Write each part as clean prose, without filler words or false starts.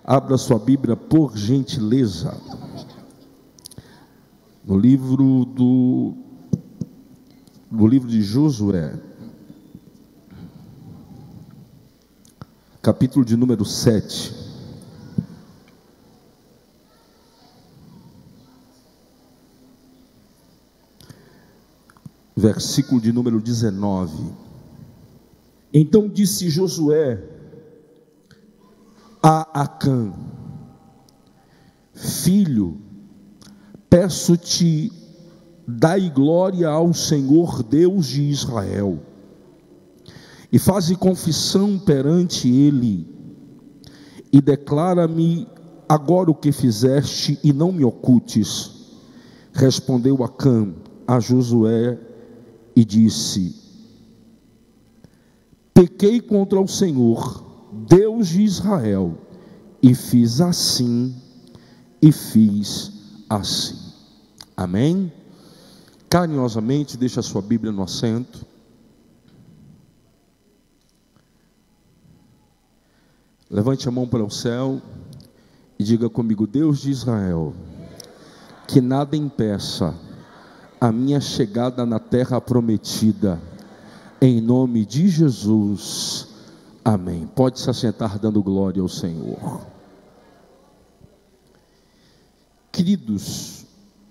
Abra sua Bíblia, por gentileza, no livro de Josué, capítulo de número 7. Versículo de número 19. Então disse Josué a Acã: filho, peço-te, dai glória ao Senhor Deus de Israel, e faze confissão perante ele, e declara-me agora o que fizeste, e não me ocultes. Respondeu Acã a Josué e disse: pequei contra o Senhor, Deus de Israel, e fiz assim, e fiz assim. Amém? Carinhosamente, deixa a sua Bíblia no assento. Levante a mão para o céu e diga comigo: Deus de Israel, que nada impeça a minha chegada na terra prometida, em nome de Jesus. Amém. Pode se assentar dando glória ao Senhor. Queridos,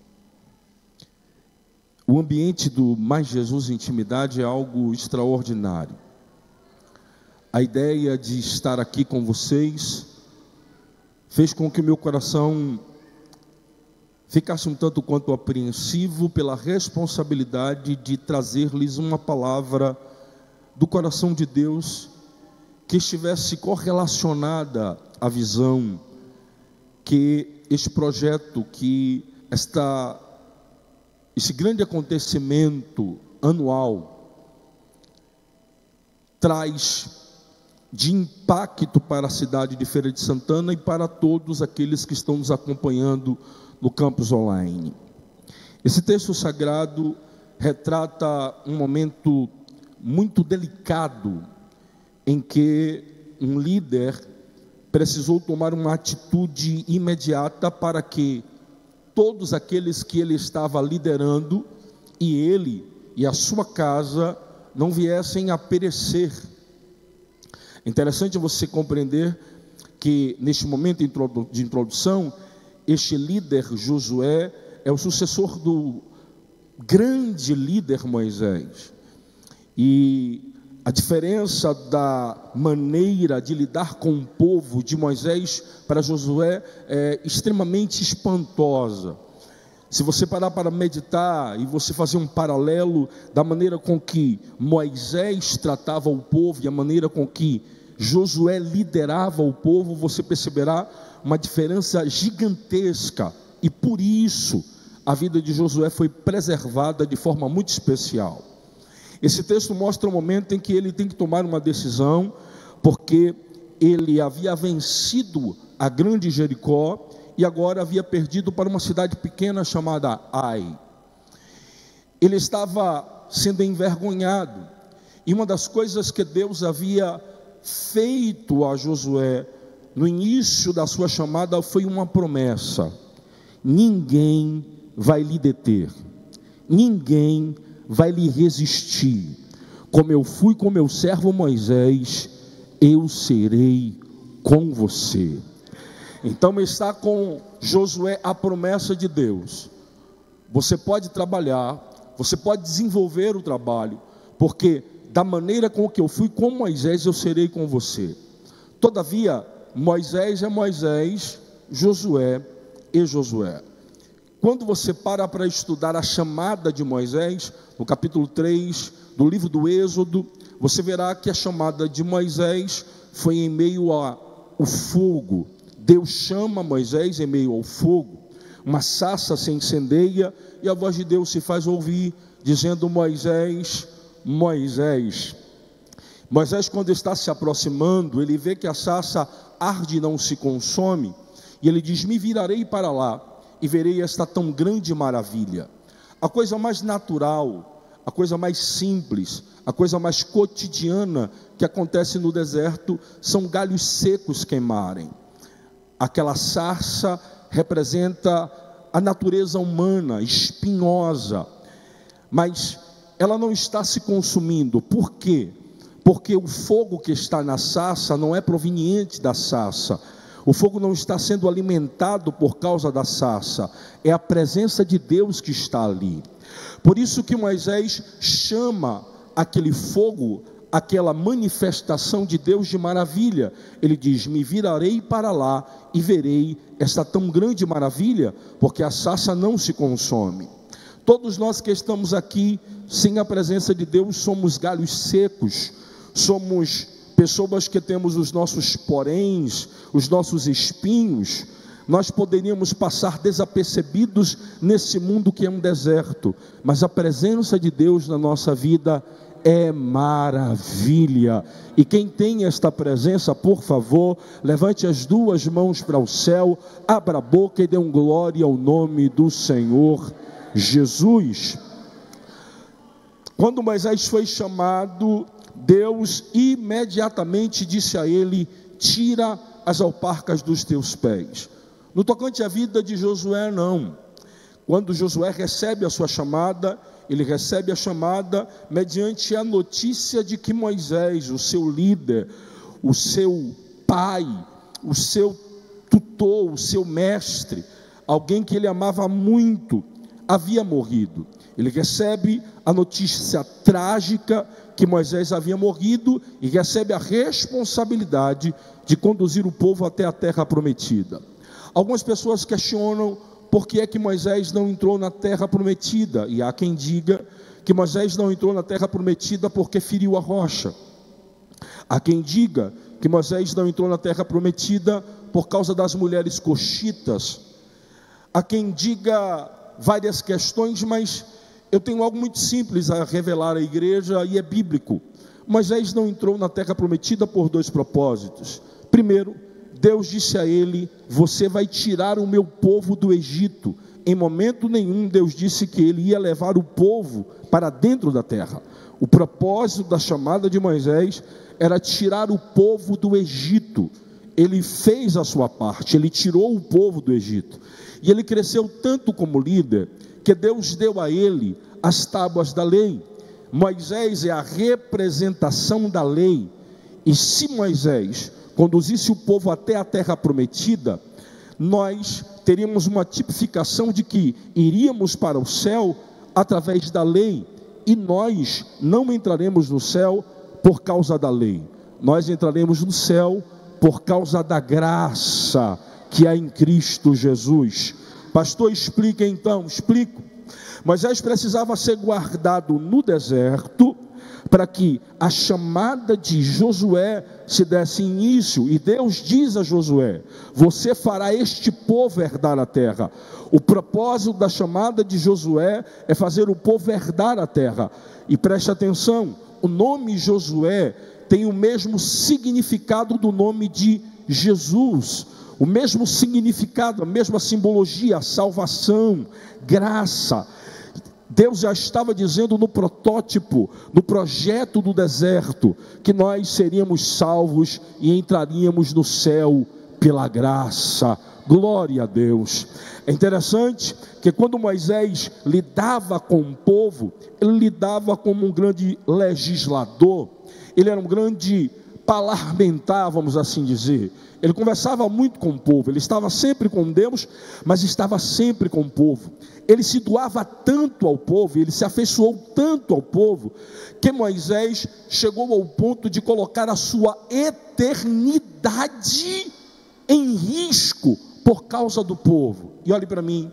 o ambiente do Mais Jesus Intimidade é algo extraordinário. A ideia de estar aqui com vocês fez com que o meu coração ficasse um tanto quanto apreensivo pela responsabilidade de trazer-lhes uma palavra do coração de Deus que estivesse correlacionada à visão que este projeto, que esse grande acontecimento anual traz de impacto para a cidade de Feira de Santana e para todos aqueles que estão nos acompanhando no campus online. Esse texto sagrado retrata um momento muito delicado em que um líder precisou tomar uma atitude imediata para que todos aqueles que ele estava liderando, e ele e a sua casa, não viessem a perecer. É interessante você compreender que neste momento de introdução, este líder Josué é o sucessor do grande líder Moisés. E a diferença da maneira de lidar com o povo de Moisés para Josué é extremamente espantosa. Se você parar para meditar e você fazer um paralelo da maneira com que Moisés tratava o povo e a maneira com que Josué liderava o povo, você perceberá uma diferença gigantesca. E por isso a vida de Josué foi preservada de forma muito especial. Esse texto mostra o momento em que ele tem que tomar uma decisão, porque ele havia vencido a grande Jericó e agora havia perdido para uma cidade pequena chamada Ai. Ele estava sendo envergonhado, e uma das coisas que Deus havia feito a Josué no início da sua chamada foi uma promessa: ninguém vai lhe deter, ninguém vai lhe resistir. Como eu fui com meu servo Moisés, eu serei com você. Então está com Josué a promessa de Deus: você pode trabalhar, você pode desenvolver o trabalho, porque da maneira com que eu fui com Moisés, eu serei com você. Todavia, Moisés é Moisés, Josué é Josué. Quando você para estudar a chamada de Moisés, no capítulo 3 do livro do Êxodo, você verá que a chamada de Moisés foi em meio ao fogo. Deus chama Moisés em meio ao fogo, uma sarça se incendeia e a voz de Deus se faz ouvir, dizendo: Moisés, Moisés. Moisés, quando está se aproximando, ele vê que a sarça arde e não se consome, e ele diz: me virarei para lá e verei esta tão grande maravilha. A coisa mais natural, a coisa mais simples, a coisa mais cotidiana que acontece no deserto são galhos secos queimarem. Aquela sarça representa a natureza humana, espinhosa, mas ela não está se consumindo. Por quê? Porque o fogo que está na sarça não é proveniente da sarça. O fogo não está sendo alimentado por causa da sarça, é a presença de Deus que está ali. Por isso que Moisés chama aquele fogo, aquela manifestação de Deus, de maravilha. Ele diz: me virarei para lá e verei esta tão grande maravilha, porque a sarça não se consome. Todos nós que estamos aqui, sem a presença de Deus, somos galhos secos, somos pessoas que temos os nossos poréns, os nossos espinhos. Nós poderíamos passar desapercebidos nesse mundo que é um deserto, mas a presença de Deus na nossa vida é maravilha. E quem tem esta presença, por favor, levante as duas mãos para o céu, abra a boca e dê um glória ao nome do Senhor Jesus. Quando Moisés foi chamado, Deus imediatamente disse a ele: tira as alparcas dos teus pés. No tocante à vida de Josué, não. Quando Josué recebe a sua chamada, ele recebe a chamada mediante a notícia de que Moisés, o seu líder, o seu pai, o seu tutor, o seu mestre, alguém que ele amava muito, havia morrido. Ele recebe a notícia trágica que Moisés havia morrido e recebe a responsabilidade de conduzir o povo até a terra prometida. Algumas pessoas questionam por que é que Moisés não entrou na terra prometida, e há quem diga que Moisés não entrou na terra prometida porque feriu a rocha. Há quem diga que Moisés não entrou na terra prometida por causa das mulheres coxitas. Há quem diga várias questões, mas eu tenho algo muito simples a revelar à igreja e é bíblico. Moisés não entrou na terra prometida por dois propósitos. Primeiro, Deus disse a ele: você vai tirar o meu povo do Egito. Em momento nenhum Deus disse que ele ia levar o povo para dentro da terra. O propósito da chamada de Moisés era tirar o povo do Egito. Ele fez a sua parte, ele tirou o povo do Egito. E ele cresceu tanto como líder, que Deus deu a ele as tábuas da lei. Moisés é a representação da lei. E se Moisés conduzisse o povo até a terra prometida, nós teríamos uma tipificação de que iríamos para o céu através da lei, e nós não entraremos no céu por causa da lei, nós entraremos no céu por causa da graça que há em Cristo Jesus. Pastor, explica então. Explico. Moisés precisava ser guardado no deserto para que a chamada de Josué se desse início. E Deus diz a Josué: você fará este povo herdar a terra. O propósito da chamada de Josué é fazer o povo herdar a terra. E preste atenção, o nome Josué tem o mesmo significado do nome de Jesus, o mesmo significado, a mesma simbologia: salvação, graça. Deus já estava dizendo no protótipo, no projeto do deserto, que nós seríamos salvos e entraríamos no céu pela graça. Glória a Deus. É interessante que quando Moisés lidava com o povo, ele lidava como um grande legislador, ele era um grande parlamentar, vamos assim dizer. Ele conversava muito com o povo, ele estava sempre com Deus, mas estava sempre com o povo. Ele se doava tanto ao povo, ele se afeiçoou tanto ao povo, que Moisés chegou ao ponto de colocar a sua eternidade em risco por causa do povo. E olhe para mim,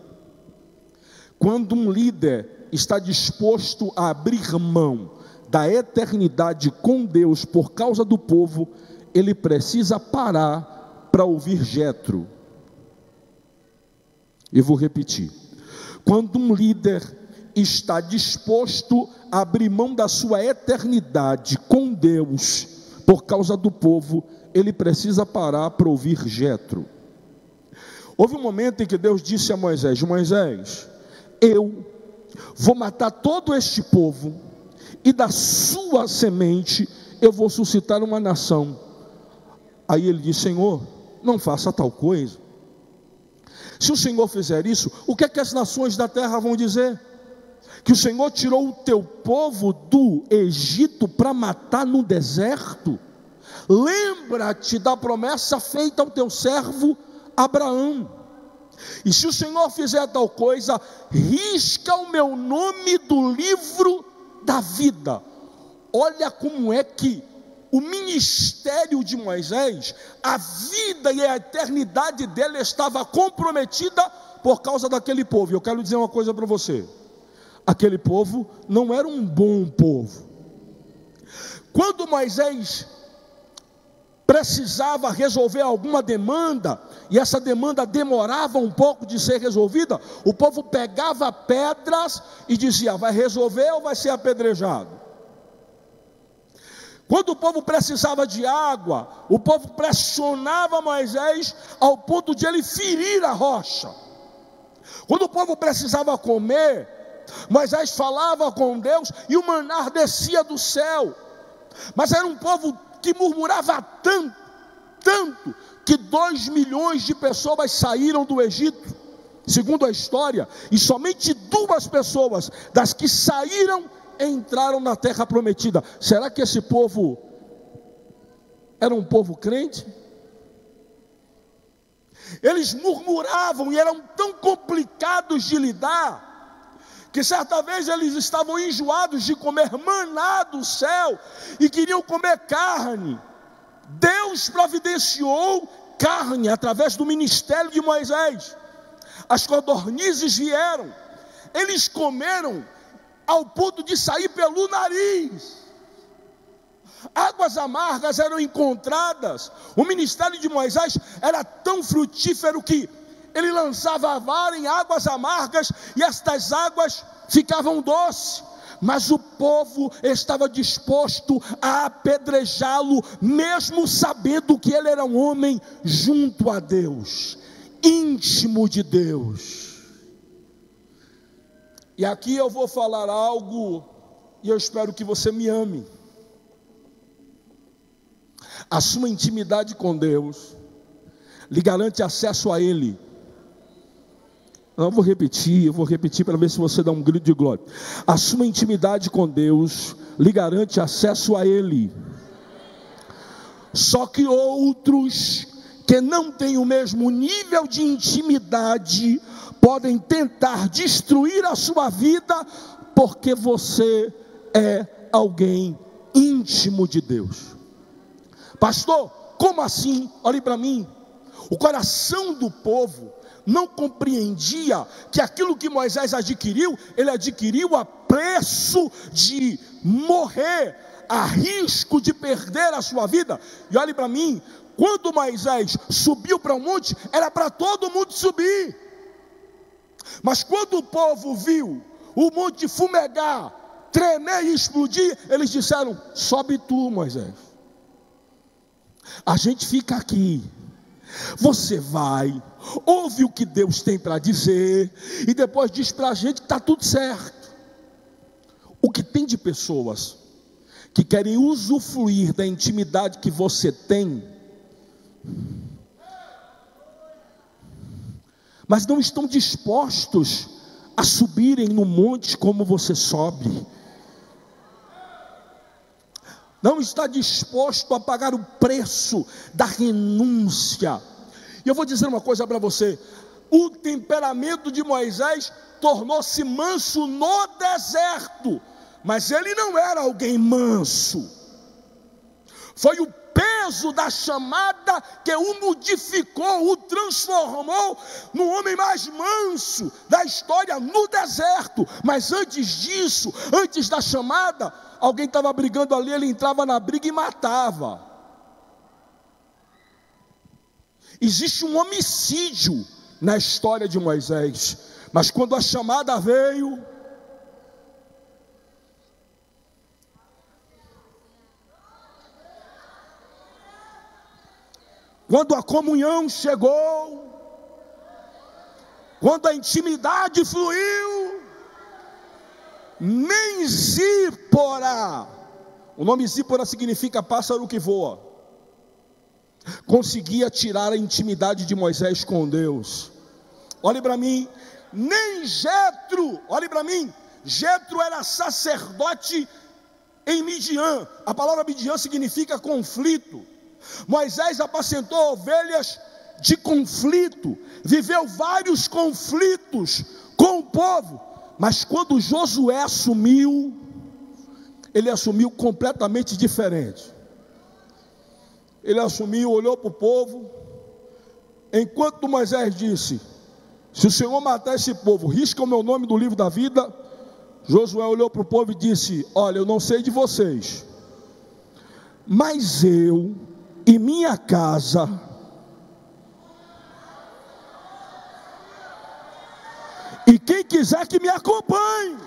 quando um líder está disposto a abrir mão da eternidade com Deus por causa do povo, ele precisa parar para ouvir Jetro. Eu vou repetir. Quando um líder está disposto a abrir mão da sua eternidade com Deus por causa do povo, ele precisa parar para ouvir Jetro. Houve um momento em que Deus disse a Moisés: Moisés, eu vou matar todo este povo, e da sua semente eu vou suscitar uma nação. Aí ele disse: Senhor, não faça tal coisa. Se o Senhor fizer isso, o que é que as nações da terra vão dizer? Que o Senhor tirou o teu povo do Egito para matar no deserto? Lembra-te da promessa feita ao teu servo Abraão. E se o Senhor fizer tal coisa, risca o meu nome do livro da vida. Olha como é que o ministério de Moisés, a vida e a eternidade dele estava comprometida por causa daquele povo. E eu quero dizer uma coisa para você: aquele povo não era um bom povo. Quando Moisés precisava resolver alguma demanda, e essa demanda demorava um pouco de ser resolvida, o povo pegava pedras e dizia: vai resolver ou vai ser apedrejado? Quando o povo precisava de água, o povo pressionava Moisés ao ponto de ele ferir a rocha. Quando o povo precisava comer, Moisés falava com Deus e o maná descia do céu. Mas era um povo que murmurava tanto, que 2 milhões de pessoas saíram do Egito, segundo a história, e somente 2 pessoas das que saíram entraram na terra prometida. Será que esse povo era um povo crente? Eles murmuravam e eram tão complicados de lidar, que certa vez eles estavam enjoados de comer maná do céu e queriam comer carne. Deus providenciou carne através do ministério de Moisés. As codornizes vieram, eles comeram ao ponto de sair pelo nariz. Águas amargas eram encontradas. O ministério de Moisés era tão frutífero que ele lançava a vara em águas amargas e estas águas ficavam doces. Mas o povo estava disposto a apedrejá-lo, mesmo sabendo que ele era um homem junto a Deus, íntimo de Deus. E aqui eu vou falar algo, e eu espero que você me ame. A sua intimidade com Deus lhe garante acesso a Ele. Eu vou repetir para ver se você dá um grito de glória. A sua intimidade com Deus lhe garante acesso a Ele. Só que outros que não têm o mesmo nível de intimidade podem tentar destruir a sua vida, porque você é alguém íntimo de Deus. Pastor, como assim? Olhe para mim. O coração do povo não compreendia que aquilo que Moisés adquiriu, ele adquiriu a preço de morrer, a risco de perder a sua vida. E olhe para mim, quando Moisés subiu para o monte, era para todo mundo subir. Mas quando o povo viu o monte fumegar, tremer e explodir, eles disseram: sobe tu, Moisés, a gente fica aqui. Você vai, ouve o que Deus tem para dizer, e depois diz para a gente que está tudo certo. O que tem de pessoas que querem usufruir da intimidade que você tem, mas não estão dispostos a subirem no monte como você sobe, não está disposto a pagar o preço da renúncia. E eu vou dizer uma coisa para você: o temperamento de Moisés tornou-se manso no deserto, mas ele não era alguém manso. Foi o peso da chamada que o modificou, o transformou no homem mais manso da história no deserto. Mas antes disso, antes da chamada, alguém estava brigando ali, ele entrava na briga e matava. Existe um homicídio na história de Moisés, mas quando a chamada veio, quando a comunhão chegou, quando a intimidade fluiu, nem Zípora, o nome Zípora significa pássaro que voa, conseguia tirar a intimidade de Moisés com Deus. Olhe para mim, nem Jetro, olhe para mim, Jetro era sacerdote em Midian. A palavra Midian significa conflito. Moisés apacentou ovelhas de conflito, viveu vários conflitos com o povo, mas quando Josué assumiu, ele assumiu completamente diferente. Ele assumiu, olhou para o povo, enquanto Moisés disse: se o Senhor matar esse povo, risca o meu nome do livro da vida. Josué olhou para o povo e disse: olha, eu não sei de vocês, mas eu e minha casa e quem quiser que me acompanhe.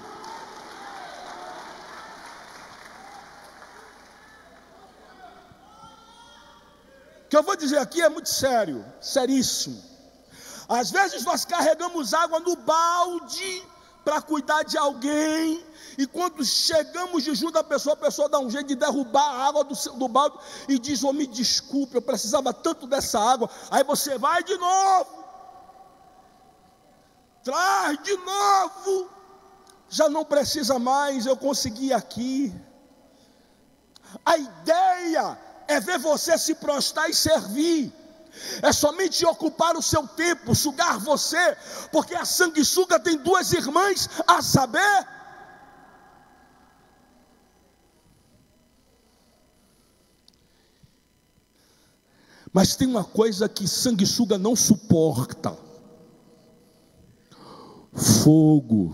O que eu vou dizer aqui é muito sério, seríssimo. Às vezes nós carregamos água no balde para cuidar de alguém, e quando chegamos de junto à pessoa, a pessoa dá um jeito de derrubar a água do balde e diz: oh, me desculpe, eu precisava tanto dessa água. Aí você vai de novo, traz de novo, já não precisa mais, eu consegui aqui. A ideia é ver você se prostrar e servir, é somente ocupar o seu tempo, sugar você, porque a sanguessuga tem duas irmãs, a saber, mas tem uma coisa que sanguessuga não suporta: fogo.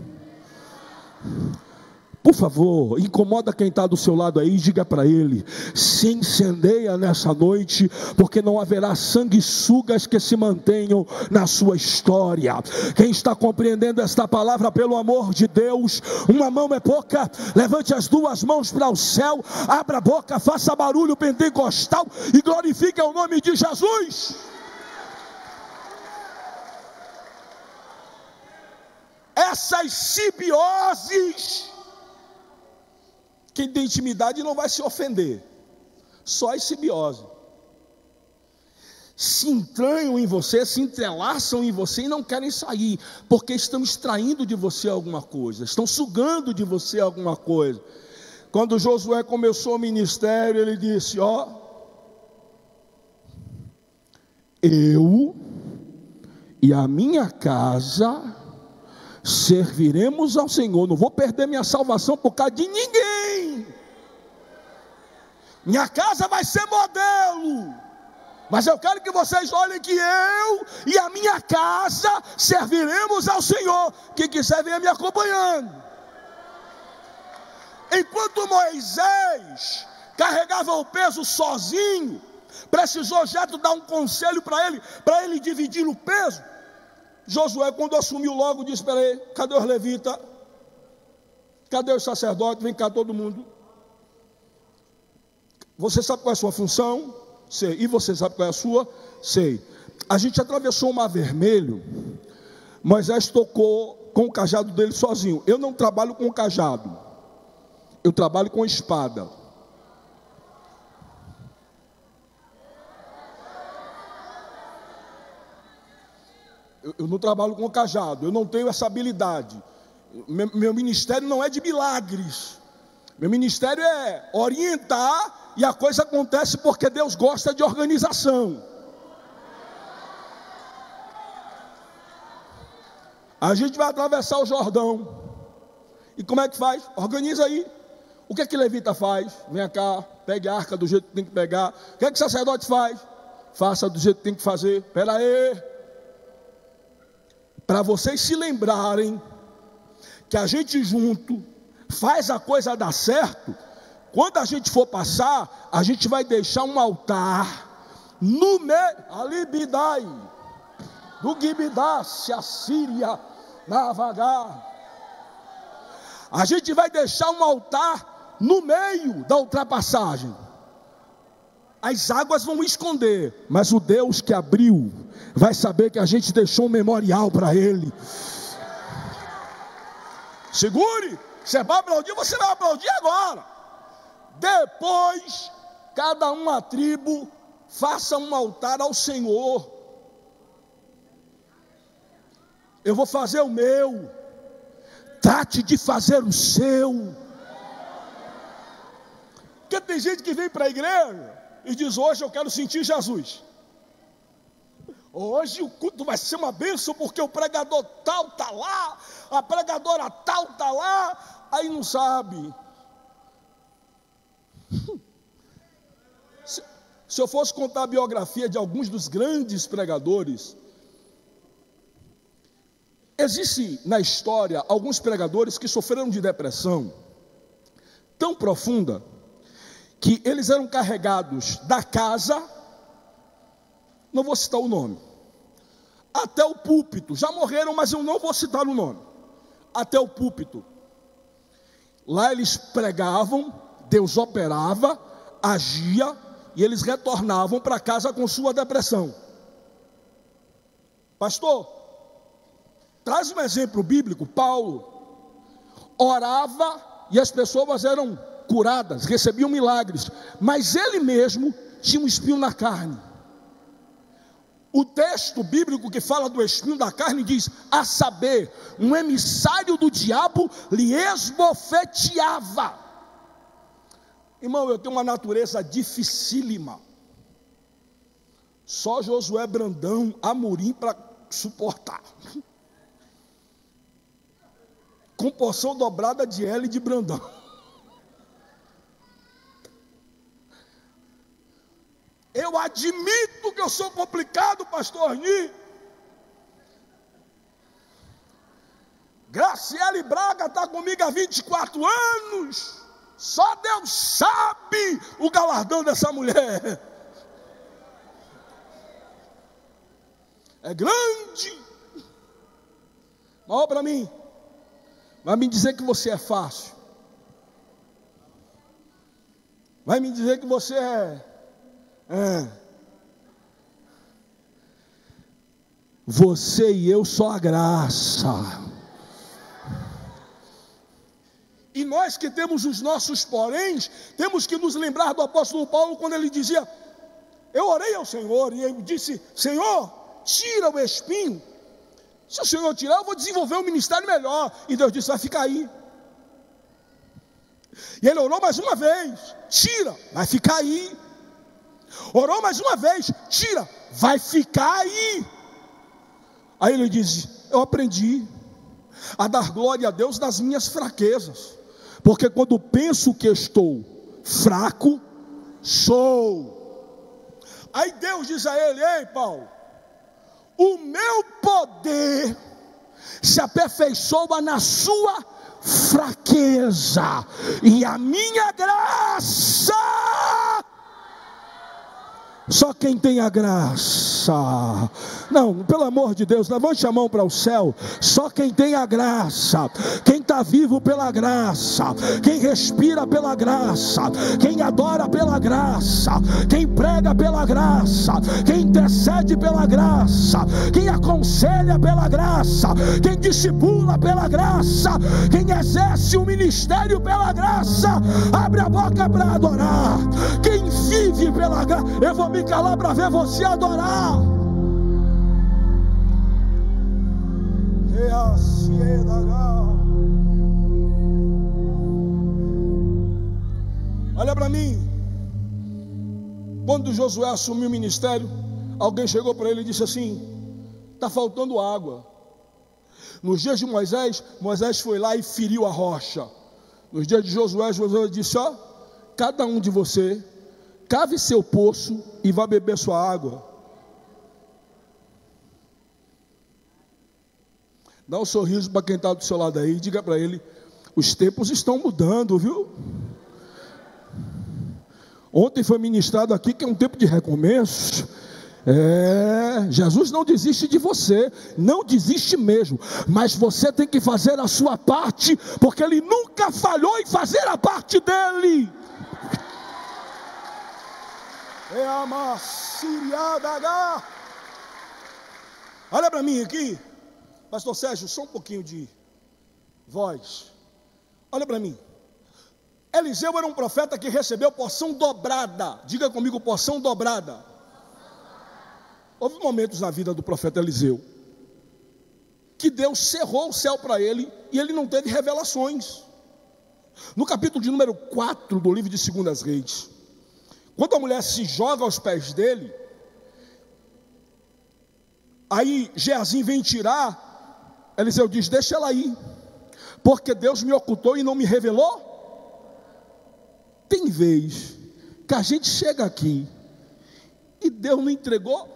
Por favor, incomoda quem está do seu lado aí, diga para ele: se incendeia nessa noite, porque não haverá sanguessugas que se mantenham na sua história. Quem está compreendendo esta palavra, pelo amor de Deus, uma mão é pouca, levante as duas mãos para o céu, abra a boca, faça barulho pentecostal e glorifique o nome de Jesus. Essas simbioses, quem tem intimidade não vai se ofender, só as simbiose. Se entranham em você, se entrelaçam em você e não querem sair, porque estão extraindo de você alguma coisa, estão sugando de você alguma coisa. Quando Josué começou o ministério, ele disse: ó, eu e a minha casa serviremos ao Senhor. Não vou perder minha salvação por causa de ninguém. Minha casa vai ser modelo, mas eu quero que vocês olhem que eu e a minha casa serviremos ao Senhor. Quem quiser venha me acompanhando. Enquanto Moisés carregava o peso sozinho, precisou Jetro dar um conselho para ele dividir o peso. Josué, quando assumiu logo, disse: espera aí, cadê os levitas? Cadê os sacerdotes? Vem cá todo mundo. Você sabe qual é a sua função? Sei. E você sabe qual é a sua? Sei. A gente atravessou o Mar Vermelho. Moisés tocou com o cajado dele sozinho. Eu não trabalho com o cajado, eu trabalho com a espada. Eu não trabalho com o cajado, eu não tenho essa habilidade. Meu ministério não é de milagres. Meu ministério é orientar, e a coisa acontece porque Deus gosta de organização. A gente vai atravessar o Jordão, e como é que faz? Organiza aí. O que é que levita faz? Vem cá, pegue a arca do jeito que tem que pegar. O que é que o sacerdote faz? Faça do jeito que tem que fazer. Espera aí. Para vocês se lembrarem que a gente junto faz a coisa dar certo, quando a gente for passar, a gente vai deixar um altar no meio, Alibidai, do Gibidá, se a Síria navegar. A gente vai deixar um altar no meio da ultrapassagem. As águas vão esconder, mas o Deus que abriu vai saber que a gente deixou um memorial para ele. Segure, você vai aplaudir, você vai aplaudir agora. Depois, cada uma tribo faça um altar ao Senhor. Eu vou fazer o meu, trate de fazer o seu. Porque tem gente que vem para a igreja e diz: hoje eu quero sentir Jesus. Hoje o culto vai ser uma bênção porque o pregador tal está lá, a pregadora tal está lá, aí não sabe. Se eu fosse contar a biografia de alguns dos grandes pregadores, existe na história alguns pregadores que sofreram de depressão tão profunda que eles eram carregados da casa, não vou citar o nome, até o púlpito. Já morreram, mas eu não vou citar o nome. Até o púlpito. Lá eles pregavam, Deus operava, agia, e eles retornavam para casa com sua depressão. Pastor, traz um exemplo bíblico. Paulo orava e as pessoas eram curadas, recebiam milagres, mas ele mesmo tinha um espinho na carne. O texto bíblico que fala do espinho da carne diz: a saber, um emissário do diabo lhe esbofeteava. Irmão, eu tenho uma natureza dificílima. Só Josué Brandão, Amorim para suportar. Com porção dobrada de L de Brandão. Eu admito que eu sou complicado, pastor Arni. Graciele Braga está comigo há 24 anos. Só Deus sabe o galardão dessa mulher. É grande. Mas olha para mim. Vai me dizer que você é fácil. Vai me dizer que você é. Você e eu só a graça. E nós que temos os nossos poréns, temos que nos lembrar do apóstolo Paulo, quando ele dizia: eu orei ao Senhor e ele disse: Senhor, tira o espinho. Se o Senhor tirar, eu vou desenvolver um ministério melhor. E Deus disse: vai ficar aí. E ele orou mais uma vez: tira, vai ficar aí. Orou mais uma vez: tira, vai ficar aí. Aí ele diz: eu aprendi a dar glória a Deus nas minhas fraquezas, porque quando penso que estou fraco, sou. Aí Deus diz a ele: ei Paulo, o meu poder se aperfeiçoa na sua fraqueza, e a minha graça. Só quem tem a graça. Não, pelo amor de Deus, levante a mão para o céu. Só quem tem a graça, quem está vivo pela graça, quem respira pela graça, quem adora pela graça, quem prega pela graça, quem intercede pela graça, quem aconselha pela graça, quem discipula pela graça, quem exerce o ministério pela graça. Abre a boca para adorar. Quem vive pela graça. Eu vou me calar para ver você adorar. Olha para mim. Quando Josué assumiu o ministério, alguém chegou para ele e disse assim: está faltando água. Nos dias de Moisés, Moisés foi lá e feriu a rocha. Nos dias de Josué, Josué disse: ó, cada um de você cave seu poço e vá beber sua água. Dá um sorriso para quem está do seu lado aí e diga para ele: os tempos estão mudando, viu? Ontem foi ministrado aqui que é um tempo de recomeço. Jesus não desiste de você, não desiste mesmo, mas você tem que fazer a sua parte, porque Ele nunca falhou em fazer a parte dele. Olha para mim aqui, pastor Sérgio, só um pouquinho de voz. Olha para mim. Eliseu era um profeta que recebeu porção dobrada. Diga comigo, porção dobrada. houve momentos na vida do profeta Eliseu que Deus cerrou o céu para ele e ele não teve revelações. No capítulo de número 4 do livro de 2 Reis, quando a mulher se joga aos pés dele, aí Geazi vem tirar, Eliseu diz: deixa ela aí, porque Deus me ocultou e não me revelou. Tem vez que a gente chega aqui e Deus não entregou,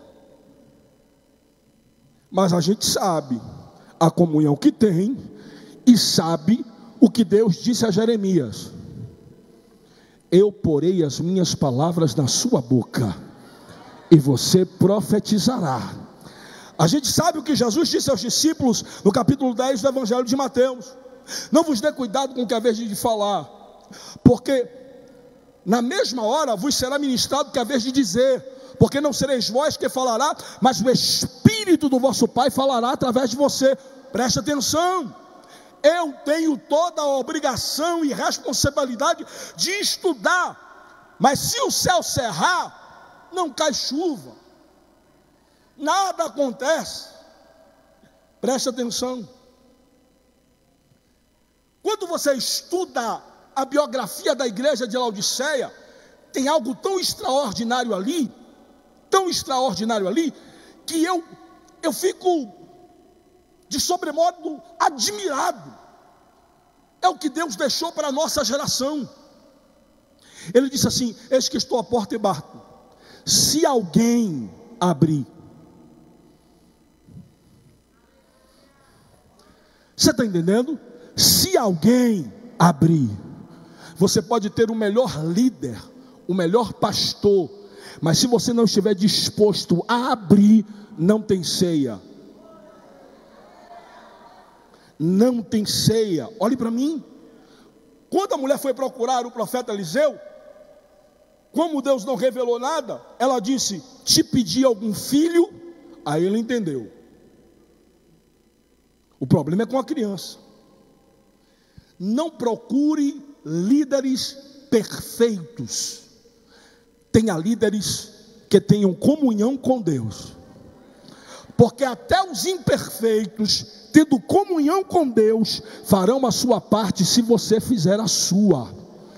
mas a gente sabe a comunhão que tem e sabe o que Deus disse a Jeremias: eu porei as minhas palavras na sua boca e você profetizará. A gente sabe o que Jesus disse aos discípulos no capítulo 10 do Evangelho de Mateus: não vos dê cuidado com o que é vez de falar, porque na mesma hora vos será ministrado o que é vez de dizer, porque não sereis vós que falará, mas o Espírito do vosso Pai falará através de você. Preste atenção, eu tenho toda a obrigação e responsabilidade de estudar, mas se o céu cerrar, não cai chuva, nada acontece. Preste atenção, quando você estuda a biografia da igreja de Laodiceia, tem algo tão extraordinário ali, que eu fico de sobremodo admirado. É o que Deus deixou para a nossa geração. Ele disse assim: eis que estou à porta e bato, se alguém abrir. Você está entendendo? Se alguém abrir. Você pode ter o melhor líder, o melhor pastor, mas se você não estiver disposto a abrir, não tem ceia. Não tem ceia. Olhe para mim. Quando a mulher foi procurar o profeta Eliseu, como Deus não revelou nada, ela disse: te pedi algum filho? Aí ele entendeu. O problema é com a criança. Não procure líderes perfeitos. Tenha líderes que tenham comunhão com Deus, porque até os imperfeitos, tendo comunhão com Deus, farão a sua parte se você fizer a sua.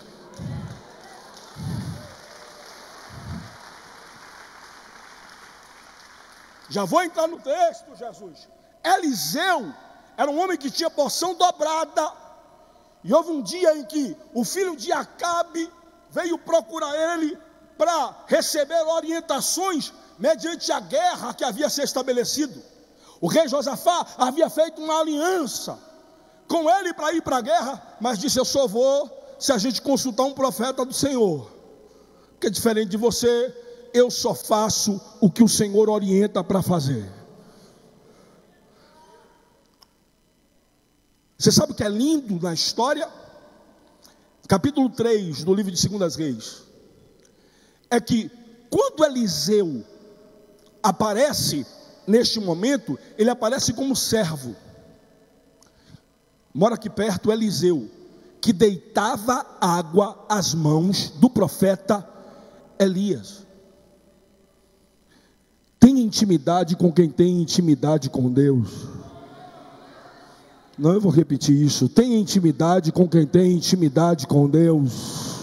Já vou entrar no texto, Jesus. Eliseu era um homem que tinha porção dobrada, e houve um dia em que o filho de Acabe veio procurar ele para receber orientações mediante a guerra que havia se estabelecido. O rei Josafá havia feito uma aliança com ele para ir para a guerra, mas disse: eu só vou se a gente consultar um profeta do Senhor, porque diferente de você, eu só faço o que o Senhor orienta para fazer. Você sabe o que é lindo na história? Capítulo 3 do livro de 2 Reis, é que quando Eliseu aparece neste momento, ele aparece como servo. Mora aqui perto Eliseu, que deitava água às mãos do profeta Elias. Tenha intimidade com quem tem intimidade com Deus. Não, eu vou repetir isso. Tenha intimidade com quem tem intimidade com Deus.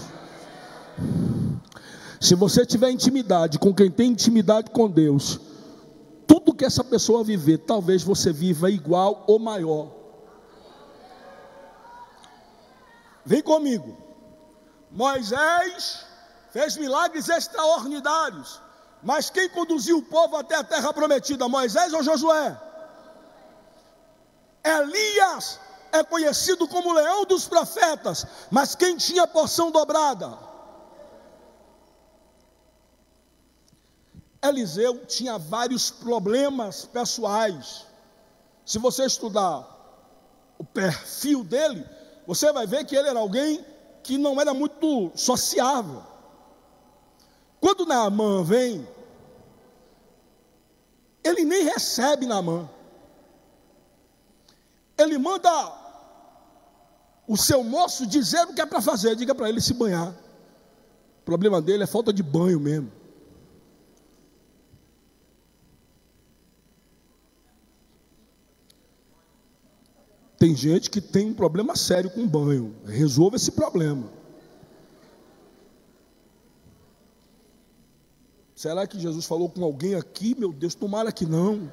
Se você tiver intimidade com quem tem intimidade com Deus, tudo que essa pessoa viver, talvez você viva igual ou maior. Vem comigo. Moisés fez milagres extraordinários, mas quem conduziu o povo até a terra prometida, Moisés ou Josué? Elias é conhecido como o leão dos profetas, mas quem tinha porção dobrada? Eliseu tinha vários problemas pessoais. Se você estudar o perfil dele, você vai ver que ele era alguém que não era muito sociável. Quando Naamã vem, ele nem recebe Naamã. Ele manda o seu moço dizer o que é para fazer. Diga para ele se banhar. O problema dele é falta de banho mesmo. Tem gente que tem um problema sério com banho. Resolva esse problema. Será que Jesus falou com alguém aqui? Meu Deus, tomara que não.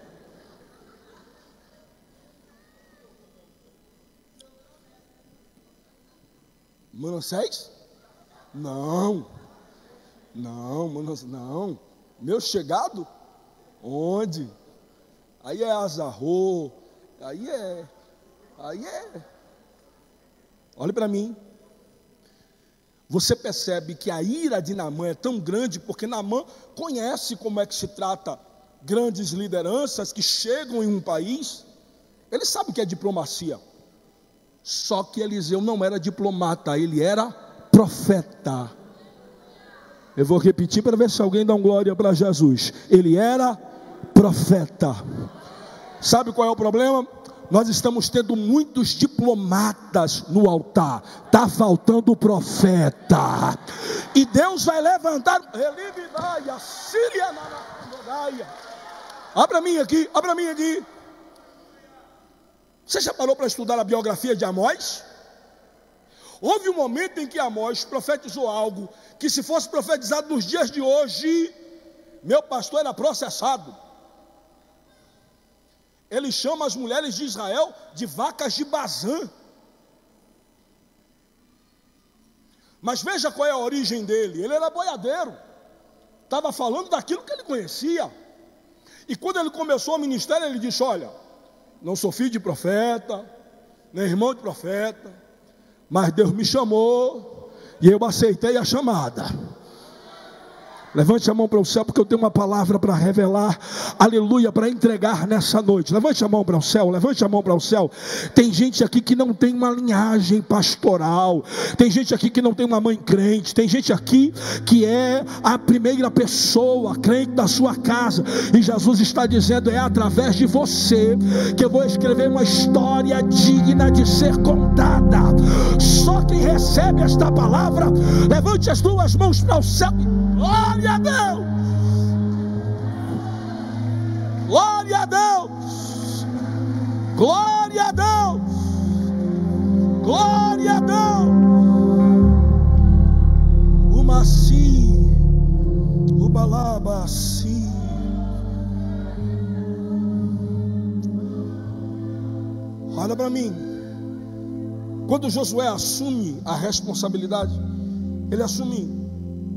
Manassés? Não. Não, Manassés, não. Meu chegado? Onde? Aí é Azarro. Aí é. Olhe para mim. Você percebe que a ira de Naamã é tão grande porque Naamã conhece como é que se trata grandes lideranças que chegam em um país. Ele sabe que é diplomacia. Só que Eliseu não era diplomata, ele era profeta. Eu vou repetir para ver se alguém dá um glória para Jesus. Ele era profeta. Sabe qual é o problema? Nós estamos tendo muitos diplomatas no altar. Está faltando profeta. E Deus vai levantar. Abra mim aqui, abra mim aqui. Você já parou para estudar a biografia de Amós? Houve um momento em que Amós profetizou algo que, se fosse profetizado nos dias de hoje, meu pastor era processado. Ele chama as mulheres de Israel de vacas de Bazã. Mas veja qual é a origem dele. Ele era boiadeiro. Estava falando daquilo que ele conhecia. E quando ele começou o ministério, ele disse: olha, não sou filho de profeta, nem irmão de profeta, mas Deus me chamou e eu aceitei a chamada. Levante a mão para o céu, porque eu tenho uma palavra para revelar, aleluia, para entregar nessa noite. Levante a mão para o céu, levante a mão para o céu. Tem gente aqui que não tem uma linhagem pastoral, tem gente aqui que não tem uma mãe crente, tem gente aqui que é a primeira pessoa crente da sua casa, e Jesus está dizendo: é através de você que eu vou escrever uma história digna de ser contada. Só quem recebe esta palavra, levante as duas mãos para o céu. Glória a Deus! Glória a Deus! Glória a Deus! Glória a Deus! O Maci, o Balabaci. Olha para mim. Quando Josué assume a responsabilidade, ele assume.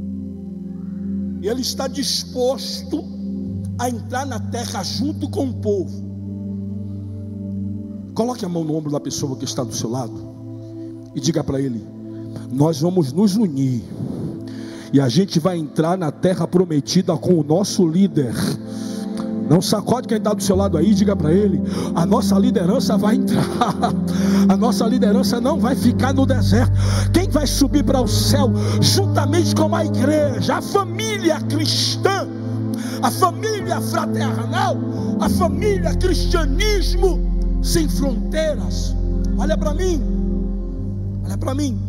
Ele está disposto a entrar na terra junto com o povo. Coloque a mão no ombro da pessoa que está do seu lado e diga para ele: nós vamos nos unir e a gente vai entrar na terra prometida com o nosso líder. Não sacode quem está do seu lado aí, diga para ele: a nossa liderança vai entrar. A nossa liderança não vai ficar no deserto. Quem vai subir para o céu juntamente com a igreja, a família cristã, a família fraternal, a família cristianismo sem fronteiras. Olha para mim, olha para mim.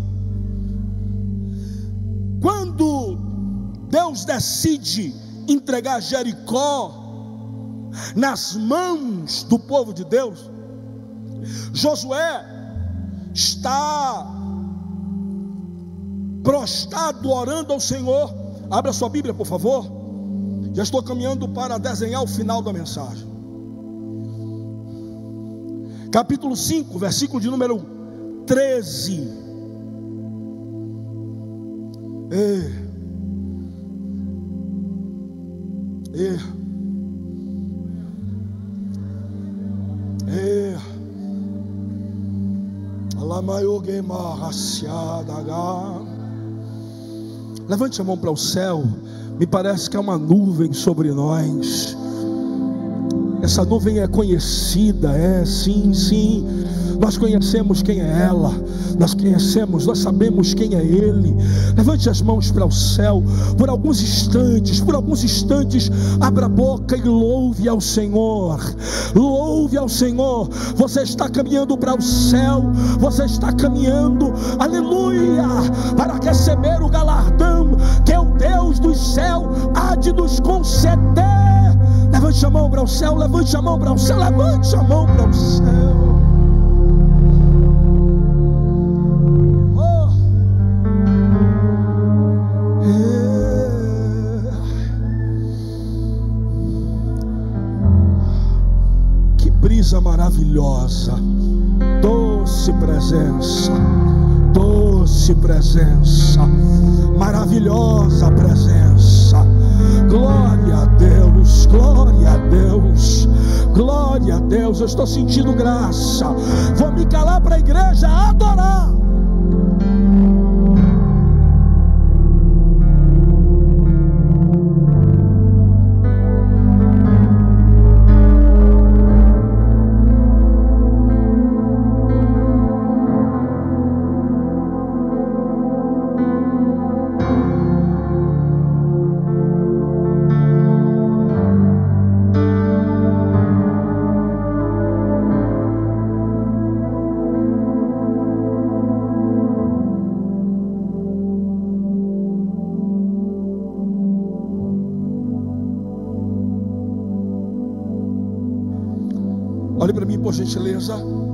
Quando Deus decide entregar Jericó nas mãos do povo de Deus, Josué está prostrado orando ao Senhor. Abra sua Bíblia, por favor. Já estou caminhando para desenhar o final da mensagem. Capítulo 5, versículo de número 13. Levante a mão para o céu. Me parece que há uma nuvem sobre nós. Essa nuvem é conhecida, sim, sim. Nós conhecemos quem é ela, nós conhecemos, nós sabemos quem é ele. Levante as mãos para o céu, por alguns instantes, abra a boca e louve ao Senhor. Louve ao Senhor. Você está caminhando para o céu, você está caminhando, aleluia, para receber o galardão que o Deus do céu há de nos conceder. Levante a mão para o céu, levante a mão para o céu, levante a mão para o céu. brisa maravilhosa, doce presença, doce presença, maravilhosa presença. Glória a Deus, glória a Deus, glória a Deus. Eu estou sentindo graça. Vou me calar para a igreja adorar. Olhe para mim, por gentileza.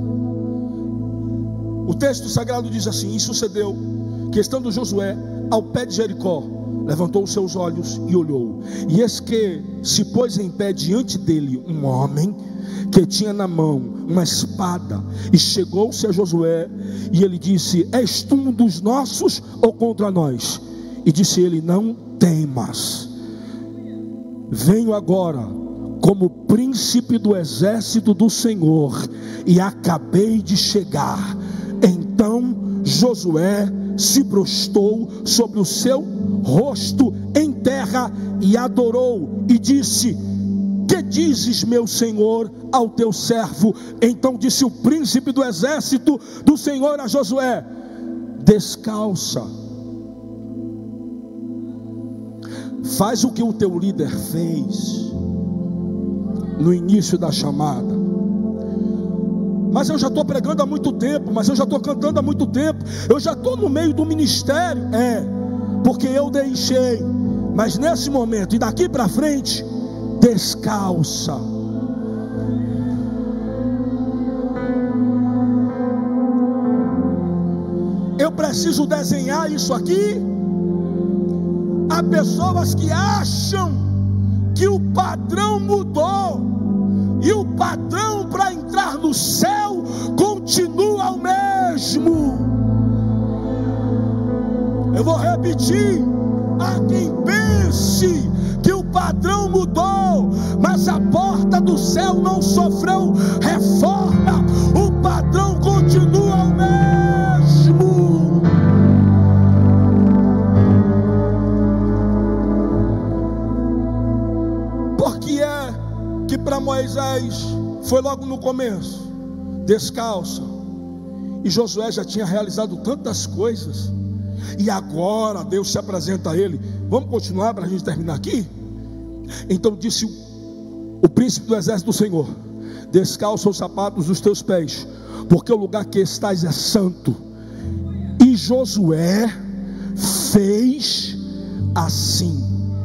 O texto sagrado diz assim: e sucedeu que, estando Josué ao pé de Jericó, levantou os seus olhos e olhou, e eis que se pôs em pé diante dele um homem que tinha na mão uma espada, e chegou-se a Josué, e ele disse: és tu um dos nossos ou contra nós? E disse ele: não temas, venho agora como príncipe do exército do Senhor, e acabei de chegar. Então Josué se prostrou sobre o seu rosto em terra e adorou, e disse: que dizes, meu senhor, ao teu servo? Então disse o príncipe do exército do Senhor a Josué: descalça, faz o que o teu líder fez no início da chamada. Mas eu já estou pregando há muito tempo, mas eu já estou cantando há muito tempo, eu já estou no meio do ministério. Porque eu deixei. Mas nesse momento e daqui para frente, descalça. Eu preciso desenhar isso aqui. Há pessoas que acham que o padrão mudou, e o padrão para entrar no céu continua o mesmo. Eu vou repetir: há quem pense que o padrão mudou, mas a porta do céu não sofreu reforma, o padrão continua o mesmo. Que para Moisés foi logo no começo, descalça, e Josué já tinha realizado tantas coisas, e agora Deus se apresenta a ele. Vamos continuar para a gente terminar aqui? Então disse o príncipe do exército do Senhor: descalça os sapatos dos teus pés, porque o lugar que estás é santo. E Josué fez assim.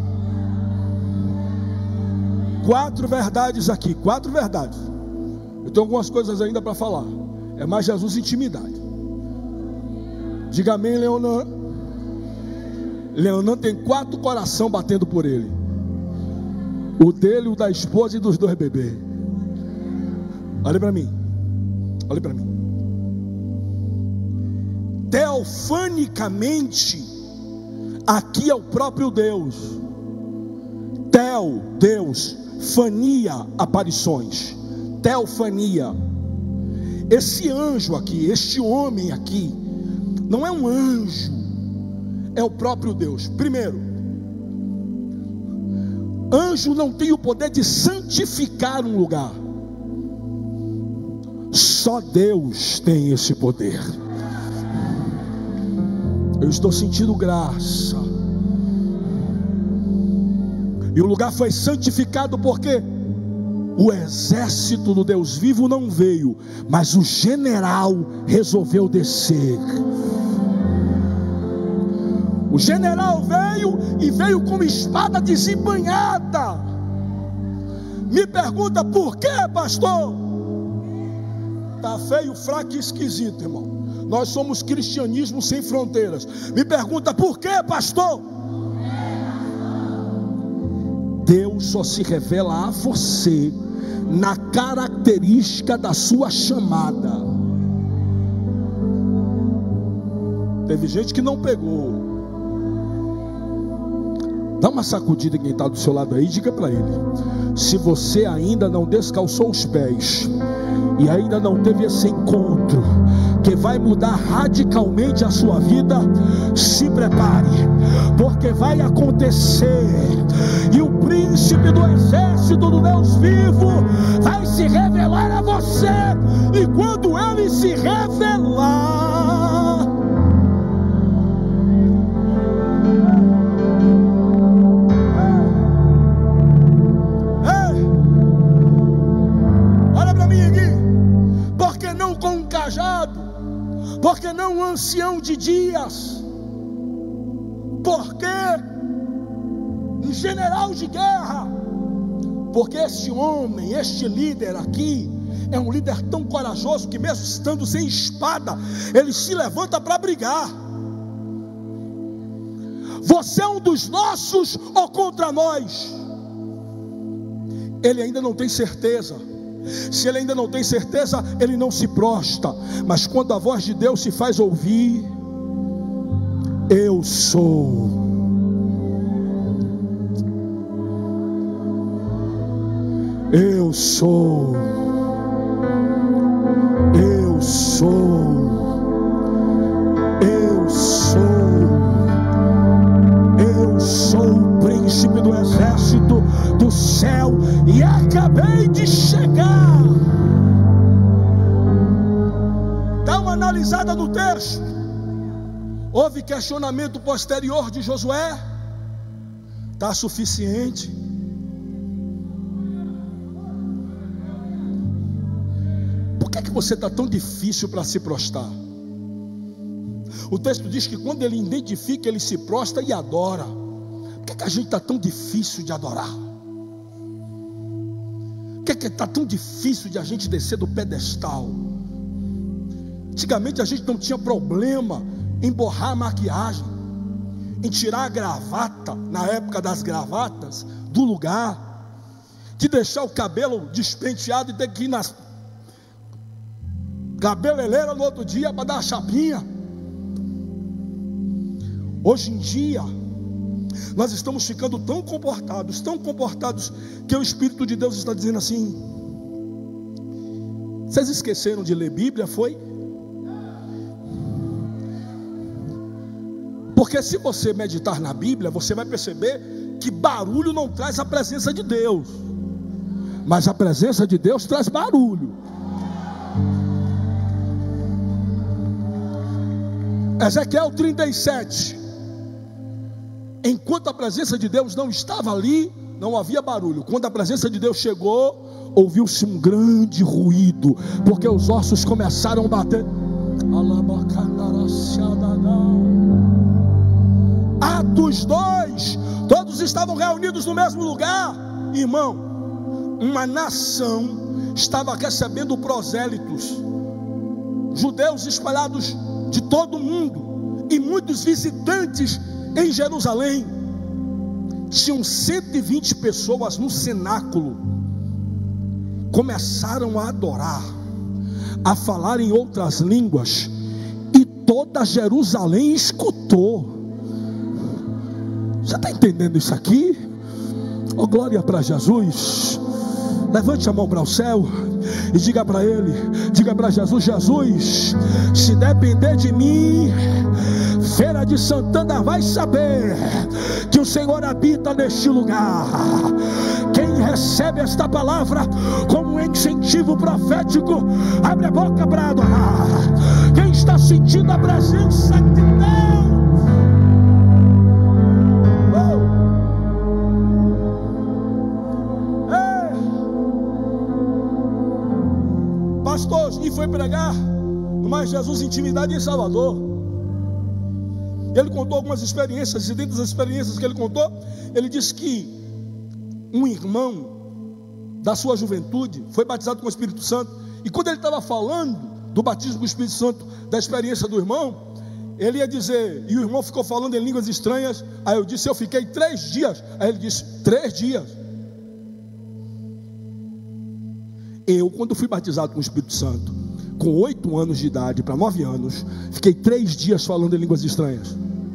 4 verdades aqui, 4 verdades. Eu tenho algumas coisas ainda para falar. É mais Jesus e intimidade. Diga amém, Leonan. Leonan tem 4 corações batendo por ele: o dele, o da esposa e dos 2 bebês. Olha para mim, olha para mim. Teofanicamente, aqui é o próprio Deus. Deus. Fania, aparições. Teofania. Esse anjo aqui, este homem aqui, não é um anjo, é o próprio Deus. Primeiro, anjo não tem o poder de santificar um lugar. Só Deus tem esse poder. Eu estou sentindo graça. E o lugar foi santificado porque o exército do Deus vivo não veio, mas o general resolveu descer. O general veio, e veio com uma espada desembanhada. Me pergunta: por quê, pastor? Tá feio, fraco e esquisito, irmão. Nós somos cristianismo sem fronteiras. Me pergunta: por quê, pastor? Deus só se revela a você na característica da sua chamada. Teve gente que não pegou. Dá uma sacudida em quem está do seu lado aí, diga para ele: se você ainda não descalçou os pés e ainda não teve esse encontro que vai mudar radicalmente a sua vida, se prepare, porque vai acontecer, e o príncipe do exército do Deus vivo vai se revelar a você, e quando ele se revelar, olha para mim aqui, porque não com um cajado, porque não um ancião de dias, porque um general de guerra, porque este homem, este líder aqui, é um líder tão corajoso que mesmo estando sem espada, ele se levanta para brigar. Você é um dos nossos ou contra nós? Ele ainda não tem certeza. Se ele ainda não tem certeza, ele não se prostra. Mas quando a voz de Deus se faz ouvir, eu sou. Eu sou. Eu sou. Eu sou. Eu sou o príncipe do exército do céu e acabei de chegar. Dá uma analisada no texto. Houve questionamento posterior de Josué. Está suficiente? Por que você está tão difícil para se prostrar? O texto diz que quando ele identifica, ele se prostra e adora. Por que a gente está tão difícil de adorar? Por que está tão difícil de a gente descer do pedestal? Antigamente a gente não tinha problema em borrar a maquiagem, em tirar a gravata, na época das gravatas, do lugar, de deixar o cabelo despenteado e ter que ir na cabeleireira no outro dia para dar a chapinha. Hoje em dia nós estamos ficando tão comportados, que o Espírito de Deus está dizendo assim: vocês esqueceram de ler Bíblia, foi? Porque se você meditar na Bíblia, você vai perceber que barulho não traz a presença de Deus, mas a presença de Deus traz barulho. Ezequiel 37. Enquanto a presença de Deus não estava ali, não havia barulho. Quando a presença de Deus chegou, ouviu-se um grande ruído, porque os ossos começaram a bater. Atos 2, todos estavam reunidos no mesmo lugar. Irmão, uma nação estava recebendo prosélitos, judeus espalhados de todo o mundo, e muitos visitantes em Jerusalém. Tinham 120 pessoas no cenáculo. Começaram a adorar, a falar em outras línguas, e toda Jerusalém escutou. Você está entendendo isso aqui? Oh, glória para Jesus. Levante a mão para o céu e diga para ele, diga para Jesus: Jesus, se depender de mim, Feira de Santana vai saber que o Senhor habita neste lugar. Quem recebe esta palavra como um incentivo profético, abre a boca para adorar. Quem está sentindo a presença de Deus, pastor, e foi pregar mais Jesus Intimidade em Salvador. Ele contou algumas experiências, e dentro das experiências que ele contou, ele disse que um irmão da sua juventude foi batizado com o Espírito Santo, e quando ele estava falando do batismo com o Espírito Santo, da experiência do irmão, ele ia dizer, e o irmão ficou falando em línguas estranhas. Aí eu disse: eu fiquei 3 dias. Aí ele disse: 3 dias. Eu, quando fui batizado com o Espírito Santo, com 8 anos de idade para 9 anos, fiquei 3 dias falando em línguas estranhas.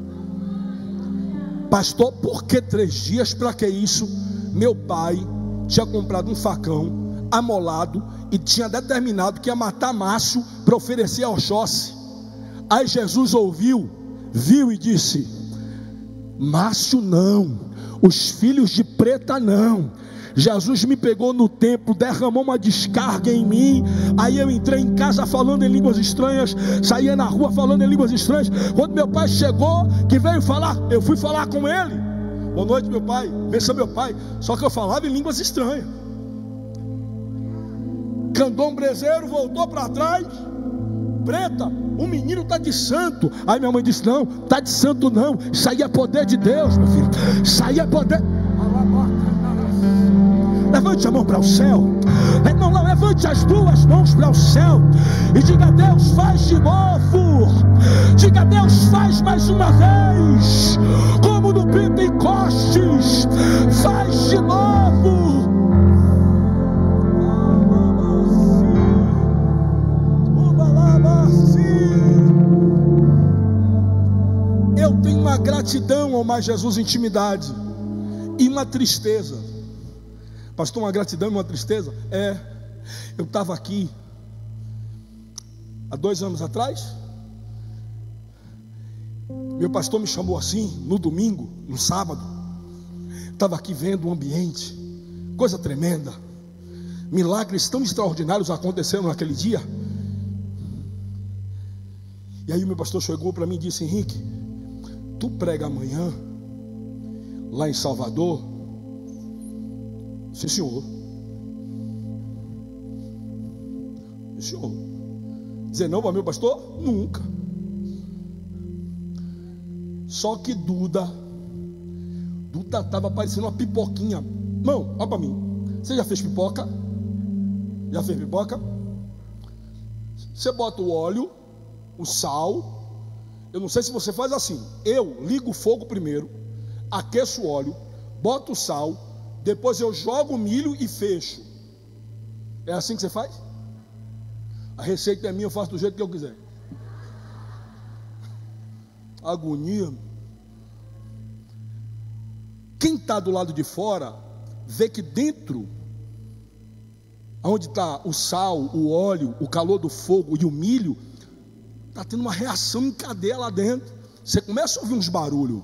Pastor, por que 3 dias? Para que isso? Meu pai tinha comprado um facão amolado e tinha determinado que ia matar Márcio para oferecer a Oxóssi. Aí Jesus ouviu, viu e disse: Márcio não, os filhos de preta não. Jesus me pegou no templo, derramou uma descarga em mim. Aí eu entrei em casa falando em línguas estranhas, saía na rua falando em línguas estranhas. Quando meu pai chegou, que veio falar, eu fui falar com ele. Boa noite, meu pai. Benção, meu pai. Só que eu falava em línguas estranhas. Candombrezeiro voltou para trás. Preta, o menino está de santo. Aí minha mãe disse: não, está de santo não. Isso aí é poder de Deus, meu filho. Isso aí é poder. Levante a mão para o céu. Não, levante as 2 mãos para o céu e diga: Deus, faz de novo. Diga: Deus, faz mais uma vez, como no Pentecostes. Faz de novo. Eu tenho uma gratidão ao mais Jesus, intimidade, e uma tristeza. Pastor, uma gratidão e uma tristeza? Eu estava aqui há 2 anos atrás. Meu pastor me chamou assim, no domingo, no sábado. Estava aqui vendo o ambiente, coisa tremenda. Milagres tão extraordinários aconteceram naquele dia. E aí o meu pastor chegou para mim e disse: Henrique, tu prega amanhã lá em Salvador? Sim, senhor. Sim, senhor. Dizer não para meu pastor? Nunca. Só que Duda estava parecendo uma pipoquinha. Não, olha para mim. Você já fez pipoca? Já fez pipoca? Você bota o óleo, o sal. Eu não sei se você faz assim. Eu ligo o fogo primeiro, aqueço o óleo, boto o sal, depois eu jogo o milho e fecho. É assim que você faz? A receita é minha, eu faço do jeito que eu quiser. Agonia. Quem está do lado de fora vê que dentro, onde está o sal, o óleo, o calor do fogo e o milho, está tendo uma reação em cadeia lá dentro. Você começa a ouvir uns barulhos.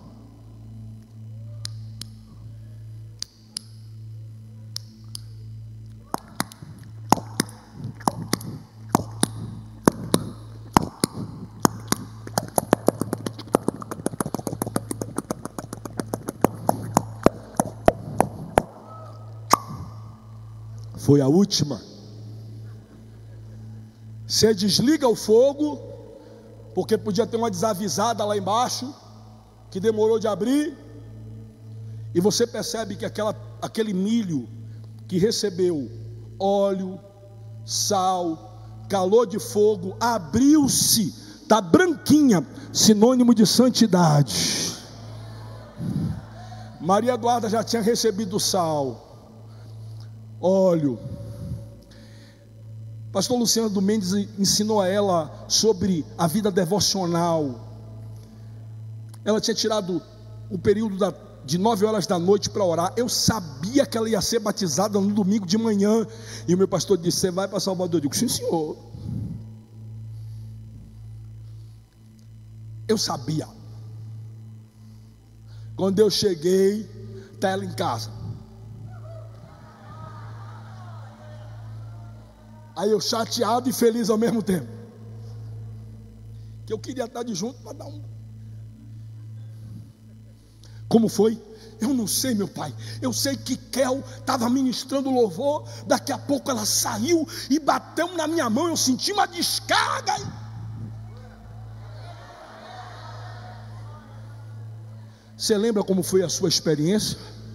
Foi a última. Você desliga o fogo, porque podia ter uma desavisada lá embaixo, que demorou de abrir, e você percebe que aquele milho que recebeu óleo, sal, calor de fogo, abriu-se, está branquinha, sinônimo de santidade. Maria Eduarda já tinha recebido sal, óleo. Pastor Luciano do Mendes ensinou a ela sobre a vida devocional. Ela tinha tirado o período de 9 horas da noite para orar. Eu sabia que ela ia ser batizada no domingo de manhã. E o meu pastor disse: você vai para Salvador? Eu digo: sim, senhor. Eu sabia. Quando eu cheguei, está ela em casa. Aí eu chateado e feliz ao mesmo tempo, que eu queria estar de junto para dar um. Como foi? Eu não sei, meu pai. Eu sei que Kel estava ministrando louvor. Daqui a pouco ela saiu e bateu na minha mão. Eu senti uma descarga. Você lembra como foi a sua experiência?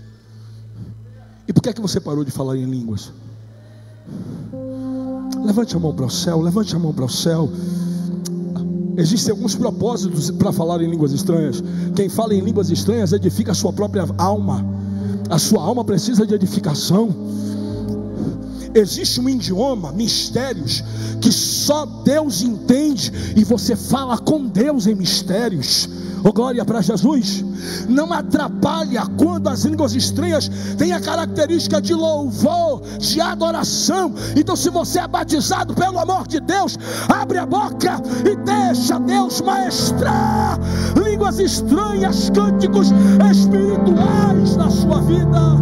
E por que é que você parou de falar em línguas? Levante a mão para o céu, levante a mão para o céu. Existem alguns propósitos para falar em línguas estranhas. Quem fala em línguas estranhas edifica a sua própria alma. A sua alma precisa de edificação. Existe um idioma, mistérios, que só Deus entende, e você fala com Deus em mistérios. Oh, glória para Jesus. Não atrapalha quando as línguas estranhas têm a característica de louvor, de adoração. Então, se você é batizado pelo amor de Deus, abre a boca e deixa Deus maestrar línguas estranhas, cânticos espirituais na sua vida.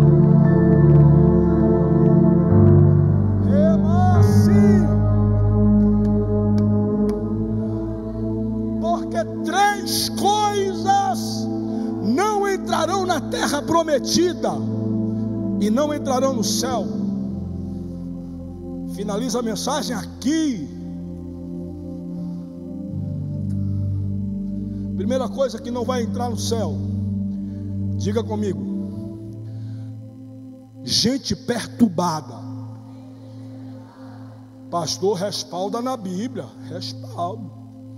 Três coisas não entrarão na terra prometida e não entrarão no céu. Finaliza a mensagem aqui. Primeira coisa que não vai entrar no céu, diga comigo: gente perturbada. Pastor, respalda na Bíblia. Respaldo.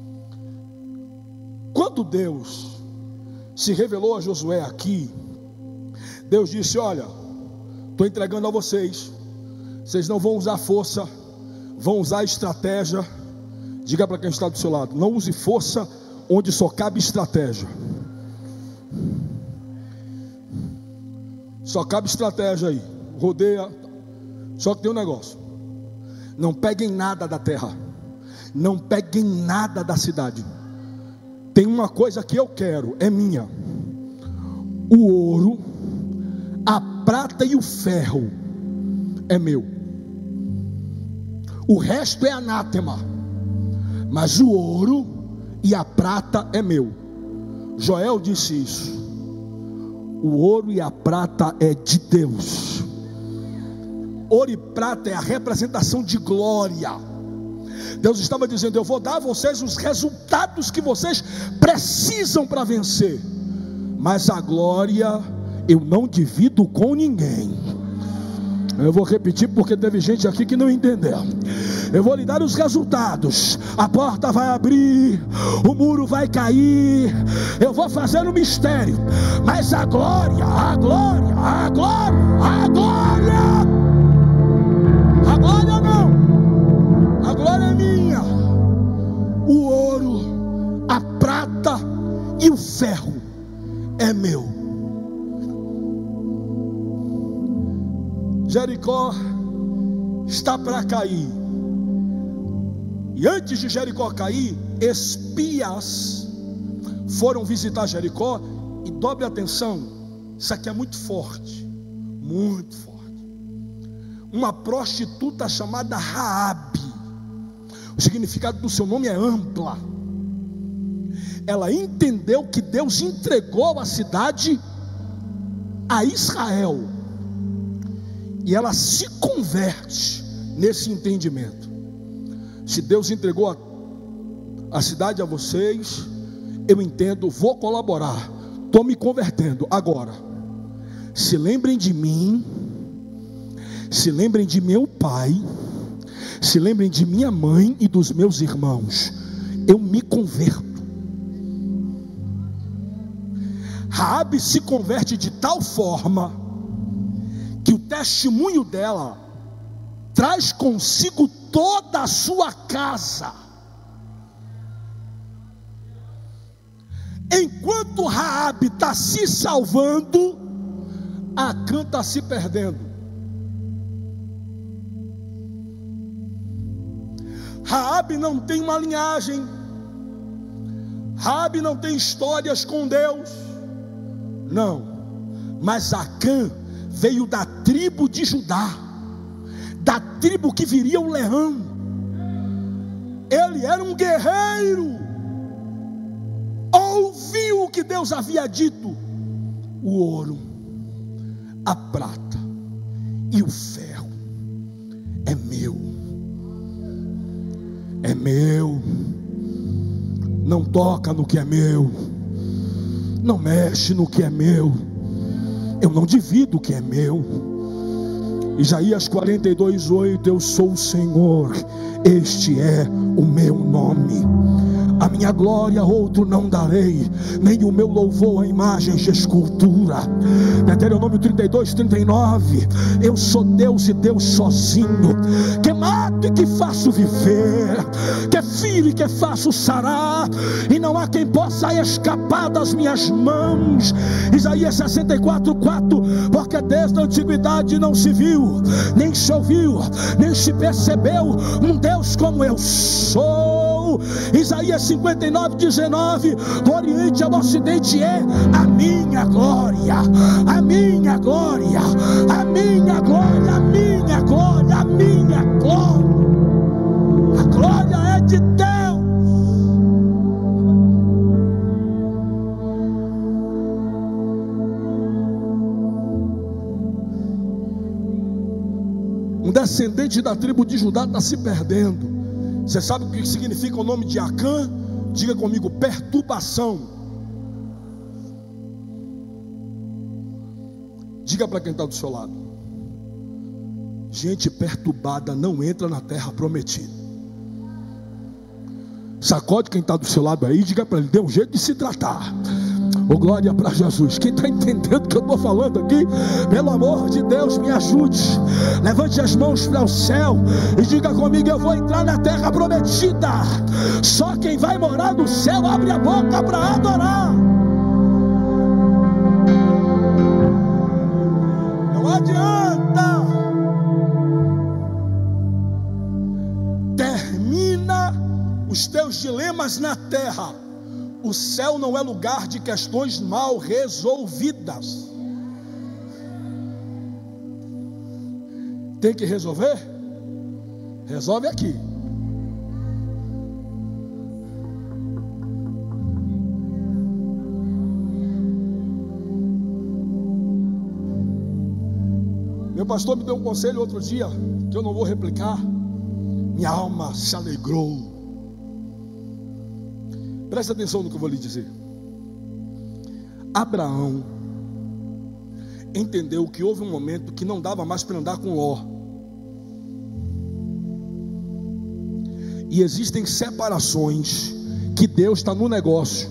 Quando Deus se revelou a Josué aqui, Deus disse: olha, estou entregando a vocês, vocês não vão usar força, vão usar estratégia. Diga para quem está do seu lado: não use força onde só cabe estratégia. Só cabe estratégia aí, rodeia. Só que tem um negócio: não peguem nada da terra, não peguem nada da cidade. Tem uma coisa que eu quero, é minha: o ouro, a prata e o ferro é meu. O resto é anátema, mas o ouro e a prata é meu. Joel disse isso. O ouro e a prata é de Deus. Ouro e prata é a representação de glória. Deus estava dizendo: eu vou dar a vocês os resultados que vocês precisam para vencer, mas a glória eu não divido com ninguém. Eu vou repetir porque teve gente aqui que não entendeu. Eu vou lhe dar os resultados. A porta vai abrir, o muro vai cair, eu vou fazer um mistério, mas a glória, a glória, a glória, a glória, a glória não, a glória é minha. O ouro, a prata e o ferro é meu. Jericó está para cair, e antes de Jericó cair, espias foram visitar Jericó. E dobre atenção, isso aqui é muito forte, muito forte. Uma prostituta chamada Raabe, o significado do seu nome é ampla. Ela entendeu que Deus entregou a cidade a Israel, e ela se converte nesse entendimento. Se Deus entregou a cidade a vocês, eu entendo, vou colaborar, estou me convertendo. Agora, se lembrem de mim, se lembrem de meu pai, se lembrem de minha mãe e dos meus irmãos, eu me converto. Raabe se converte de tal forma que o testemunho dela traz consigo toda a sua casa. Enquanto Raabe está se salvando, Acã está se perdendo. Raabe não tem uma linhagem, Raabe não tem histórias com Deus, não, mas Acã veio da tribo de Judá, da tribo que viria o leão. Ele era um guerreiro, ouviu o que Deus havia dito: o ouro, a prata e o ferro é meu, é meu. Não toca no que é meu, não mexe no que é meu, eu não divido o que é meu. Isaías 42:8: eu sou o Senhor, este é o meu nome. A minha glória a outro não darei, nem o meu louvor a imagens de escultura. Deuteronômio 32:39. Eu sou Deus e Deus sozinho, que mato e que faço viver, que firo e que faço sarar, e não há quem possa escapar das minhas mãos. Isaías 64:4. Porque desde a antiguidade não se viu, nem se ouviu, nem se percebeu um Deus como eu sou. Isaías 59:19. Do Oriente ao Ocidente é a minha glória, a minha glória, a minha glória, a minha glória, a minha glória. A glória é de Deus. Um descendente da tribo de Judá está se perdendo. Você sabe o que significa o nome de Acã? Diga comigo: perturbação. Diga para quem está do seu lado: gente perturbada não entra na terra prometida. Sacode quem está do seu lado aí, diga para ele: dê um jeito de se tratar. Oh, glória para Jesus. Quem está entendendo o que eu estou falando aqui, pelo amor de Deus, me ajude. Levante as mãos para o céu e diga comigo: eu vou entrar na terra prometida. Só quem vai morar no céu abre a boca para adorar. Não adianta. Termina os teus dilemas na terra. O céu não é lugar de questões mal resolvidas. Tem que resolver? Resolve aqui. Meu pastor me deu um conselho outro dia, que eu não vou replicar. Minha alma se alegrou. Presta atenção no que eu vou lhe dizer. Abraão entendeu que houve um momento que não dava mais para andar com Ló. E existem separações que Deus está no negócio.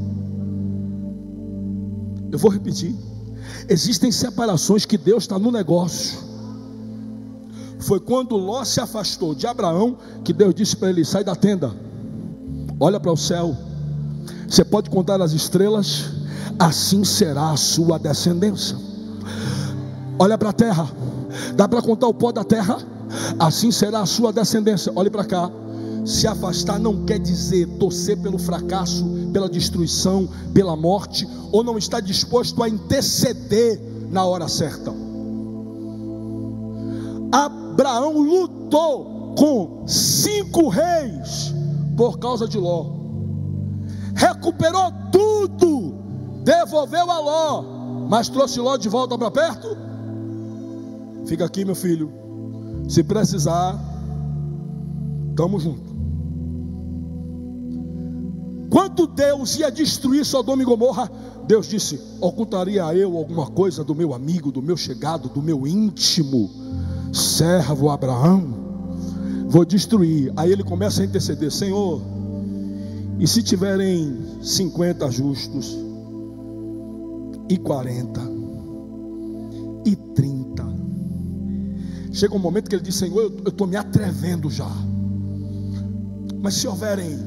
Eu vou repetir. Existem separações que Deus está no negócio. Foi quando Ló se afastou de Abraão que Deus disse para ele: sai da tenda, olha para o céu. Você pode contar as estrelas, assim será a sua descendência. Olha para a terra, dá para contar o pó da terra? Assim será a sua descendência. Olhe para cá. Se afastar não quer dizer torcer pelo fracasso, pela destruição, pela morte, ou não estar disposto a interceder na hora certa. Abraão lutou com 5 reis por causa de Ló. Recuperou tudo, devolveu a Ló, mas trouxe Ló de volta para perto. Fica aqui, meu filho, se precisar, estamos juntos. Quando Deus ia destruir Sodoma e Gomorra, Deus disse: ocultaria eu alguma coisa do meu amigo, do meu chegado, do meu íntimo servo Abraão? Vou destruir. Aí ele começa a interceder: Senhor, e se tiverem 50 justos, e 40, e 30? Chega um momento que ele diz: Senhor, eu estou me atrevendo já. Mas se houverem,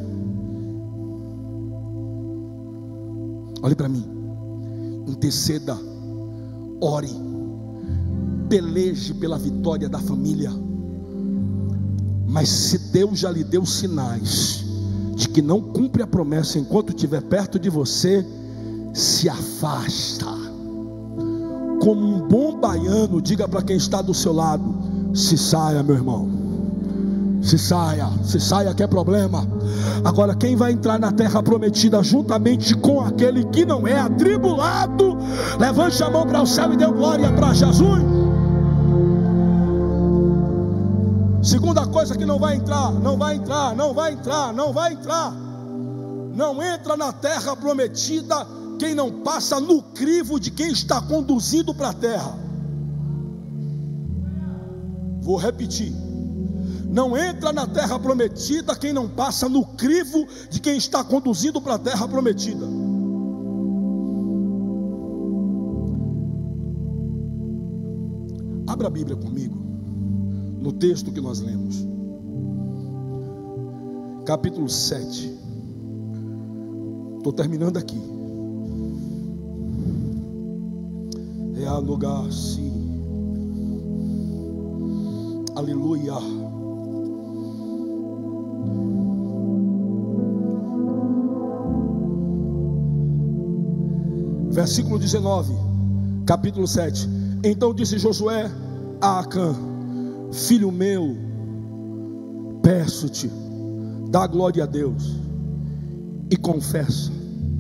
olhe para mim, interceda, ore, peleje pela vitória da família. Mas se Deus já lhe deu sinais de que não cumpre a promessa enquanto estiver perto de você, se afasta. Como um bom baiano, diga para quem está do seu lado: se saia, meu irmão, se saia que é problema. Agora, quem vai entrar na terra prometida juntamente com aquele que não é atribulado, levante a mão para o céu e dê glória para Jesus. Segunda coisa que não vai entrar, não entra na terra prometida quem não passa no crivo de quem está conduzido para a terra. Vou repetir: Não entra na terra prometida quem não passa no crivo de quem está conduzindo para a terra prometida. Abra a Bíblia comigo, no texto que nós lemos, capítulo 7. Estou terminando aqui. Reanogar-se. Aleluia. Versículo 19, capítulo 7. Então disse Josué a Acã: filho meu, peço-te, dá glória a Deus e confessa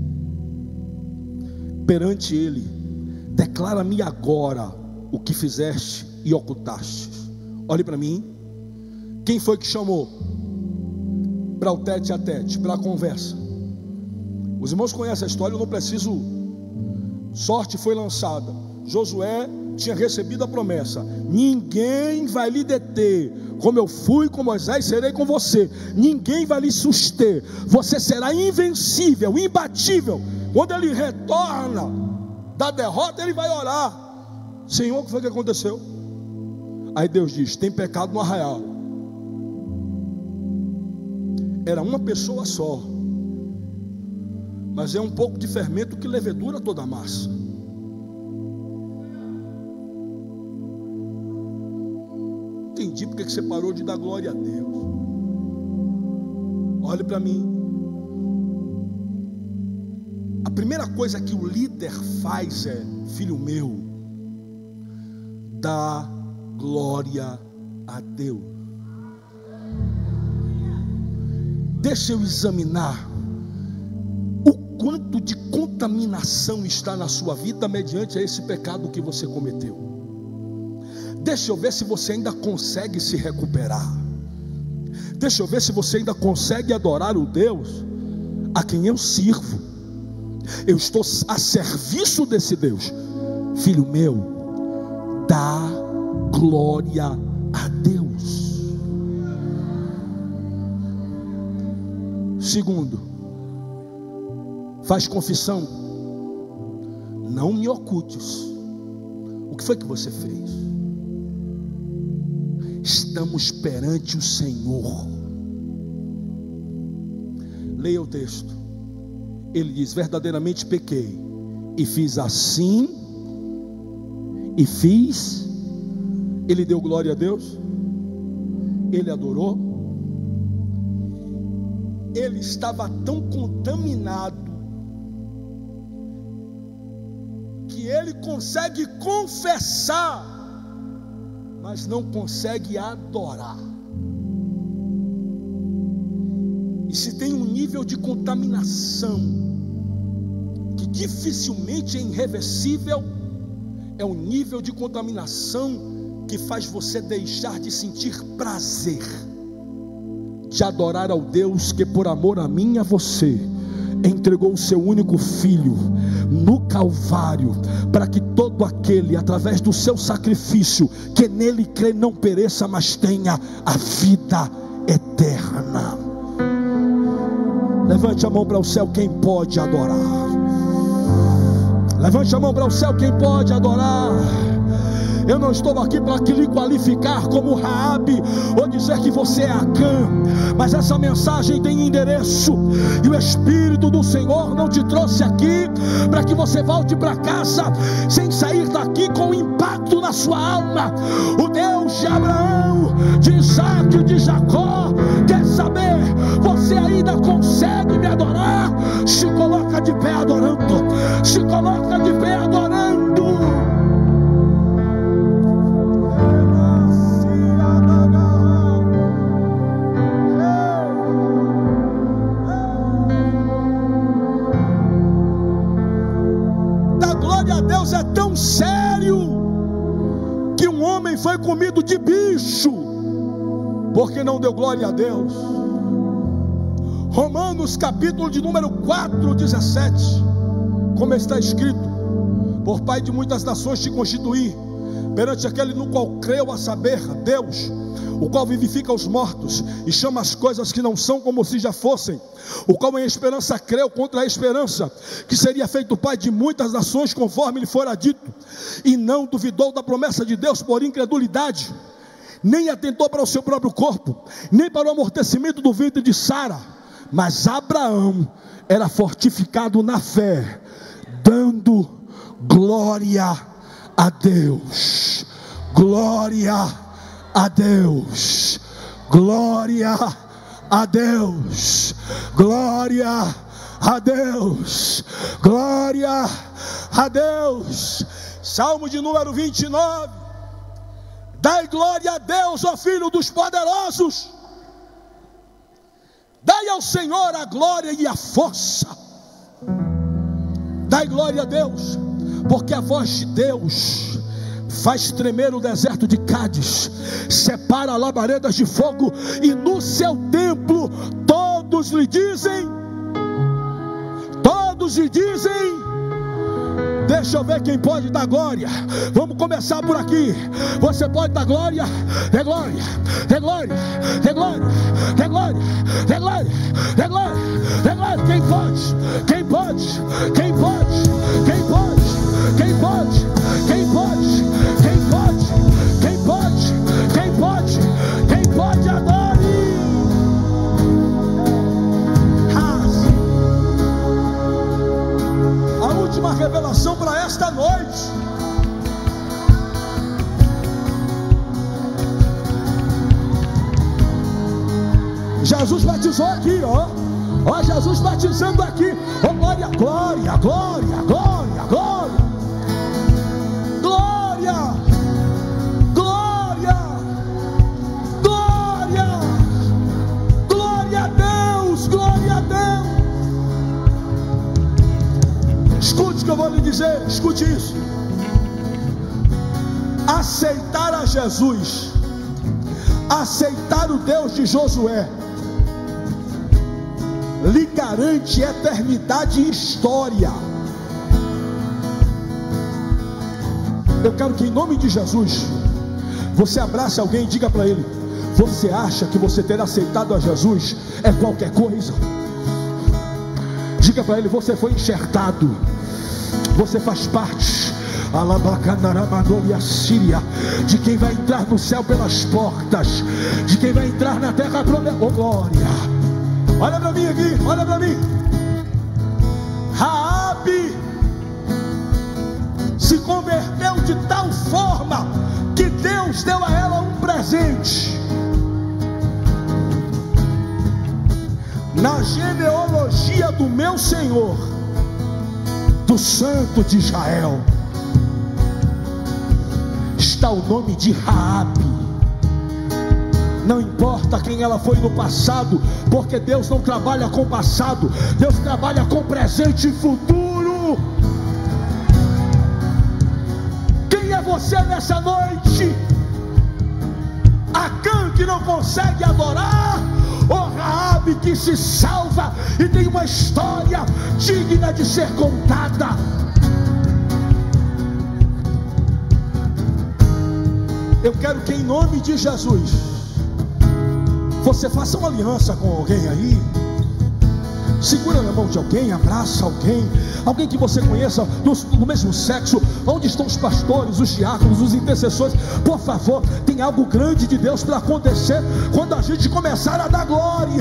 perante ele, declara-me agora o que fizeste e ocultaste. Olhe para mim. Quem foi que chamou para o tete a tete, para a conversa? Os irmãos conhecem a história, eu não preciso. Sorte foi lançada. Josué tinha recebido a promessa: ninguém vai lhe deter. Como eu fui com Moisés, serei com você. Ninguém vai lhe suster. Você será invencível, imbatível. Quando ele retorna da derrota, ele vai orar: Senhor, o que foi que aconteceu? Aí Deus diz: tem pecado no arraial. Era uma pessoa só, mas é um pouco de fermento que levedura toda a massa. Entendi porque que você parou de dar glória a Deus. Olhe para mim. A primeira coisa que o líder faz é: filho meu, dá glória a Deus. Deixa eu examinar o quanto de contaminação está na sua vida mediante esse pecado que você cometeu. Deixa eu ver se você ainda consegue se recuperar. Deixa eu ver se você ainda consegue adorar o Deus a quem eu sirvo. Eu estou a serviço desse Deus. Filho meu, dá glória a Deus. Segundo, faz confissão. Não me ocultes. O que foi que você fez? Estamos perante o Senhor. Leia o texto. Ele diz: verdadeiramente pequei e fiz assim e fiz. Ele deu glória a Deus, ele adorou. Ele estava tão contaminado que ele consegue confessar, mas não consegue adorar. E se tem um nível de contaminação que dificilmente é irreversível, é o nível de contaminação que faz você deixar de sentir prazer de adorar ao Deus que por amor a mim e a você entregou o seu único filho no Calvário, para que todo aquele, através do seu sacrifício, que nele crê, não pereça, mas tenha a vida eterna. Levante a mão para o céu quem pode adorar. Levante a mão para o céu quem pode adorar. Eu não estou aqui para lhe qualificar como Raabe ou dizer que você é Acã, mas essa mensagem tem endereço, e o Espírito do Senhor não te trouxe aqui para que você volte para casa sem sair daqui com impacto na sua alma. O Deus de Abraão, de Isaac, de Jacó quer saber: você ainda consegue me adorar? Se coloca de pé adorando. Se coloca de pé adorando. Deus é tão sério que um homem foi comido de bicho porque não deu glória a Deus. Romanos capítulo de número 4, 17, como está escrito: por pai de muitas nações te constituí, perante aquele no qual creu, a saber, Deus, o qual vivifica os mortos e chama as coisas que não são como se já fossem, o qual em esperança creu contra a esperança, que seria feito pai de muitas nações, conforme lhe fora dito, e não duvidou da promessa de Deus por incredulidade, nem atentou para o seu próprio corpo, nem para o amortecimento do ventre de Sara. Mas Abraão era fortificado na fé, dando glória a Deus. Glória a Deus. Glória a Deus. Glória a Deus. Glória a Deus. Salmo de número 29. Dai glória a Deus, ó Filho dos poderosos. Dai ao Senhor a glória e a força. Dai glória a Deus, porque a voz de Deus faz tremer o deserto de Cádiz, separa labaredas de fogo, e no seu templo todos lhe dizem, deixa eu ver quem pode dar glória. Vamos começar por aqui. Você pode dar glória? Dê glória, dê glória, dê glória, dê glória, dê glória, dê glória, dê glória. Quem pode? Quem pode? Quem pode? Quem pode? Quem pode? Quem pode? Quem pode? Quem pode? Quem pode? Quem pode? Adore. A última revelação para esta noite. Jesus batizou aqui, ó. Ó, Jesus batizando aqui. Ó, glória, glória, glória, glória, glória. Glória, glória, glória. Glória a Deus, glória a Deus. Escute o que eu vou lhe dizer, escute isso. Aceitar a Jesus, aceitar o Deus de Josué, lhe garante eternidade e história. Eu quero que em nome de Jesus você abrace alguém e diga para ele: você acha que você ter aceitado a Jesus é qualquer coisa? Diga para ele: você foi enxertado, você faz parte de quem vai entrar no céu pelas portas, de quem vai entrar na terra prometida. Oh glória! Olha para mim aqui, olha para mim. Raabe se converteu de tal forma que Deus deu a ela um presente. Na genealogia do meu Senhor, do Santo de Israel, está o nome de Raabe. Não importa quem ela foi no passado, porque Deus não trabalha com passado, Deus trabalha com presente e futuro. Quem é você nessa noite? Acã que não consegue adorar, ou Raabe que se salva e tem uma história digna de ser contada? Eu quero que em nome de Jesus você faça uma aliança com alguém aí. Segura na mão de alguém, abraça alguém, alguém que você conheça do mesmo sexo. Onde estão os pastores, os diáconos, os intercessores? Por favor, tem algo grande de Deus para acontecer quando a gente começar a dar glória.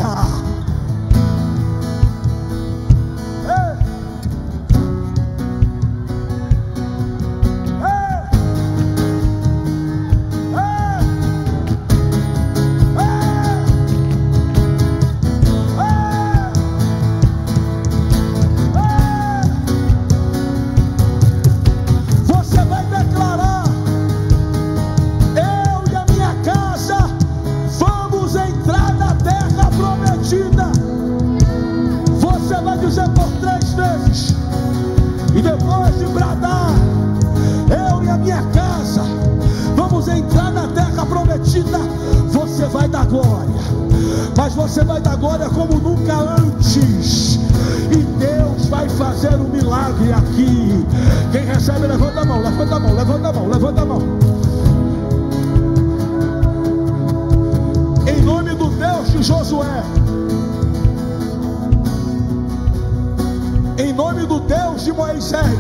Você vai dar glória, mas você vai dar glória como nunca antes, e Deus vai fazer fazer um milagre aqui. Quem recebe, levanta a mão, levanta a mão, levanta a mão, levanta a mão. Em nome do Deus de Josué, em nome do Deus de Moisés,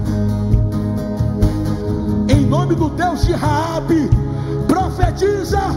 em nome do Deus de Raabe, profetiza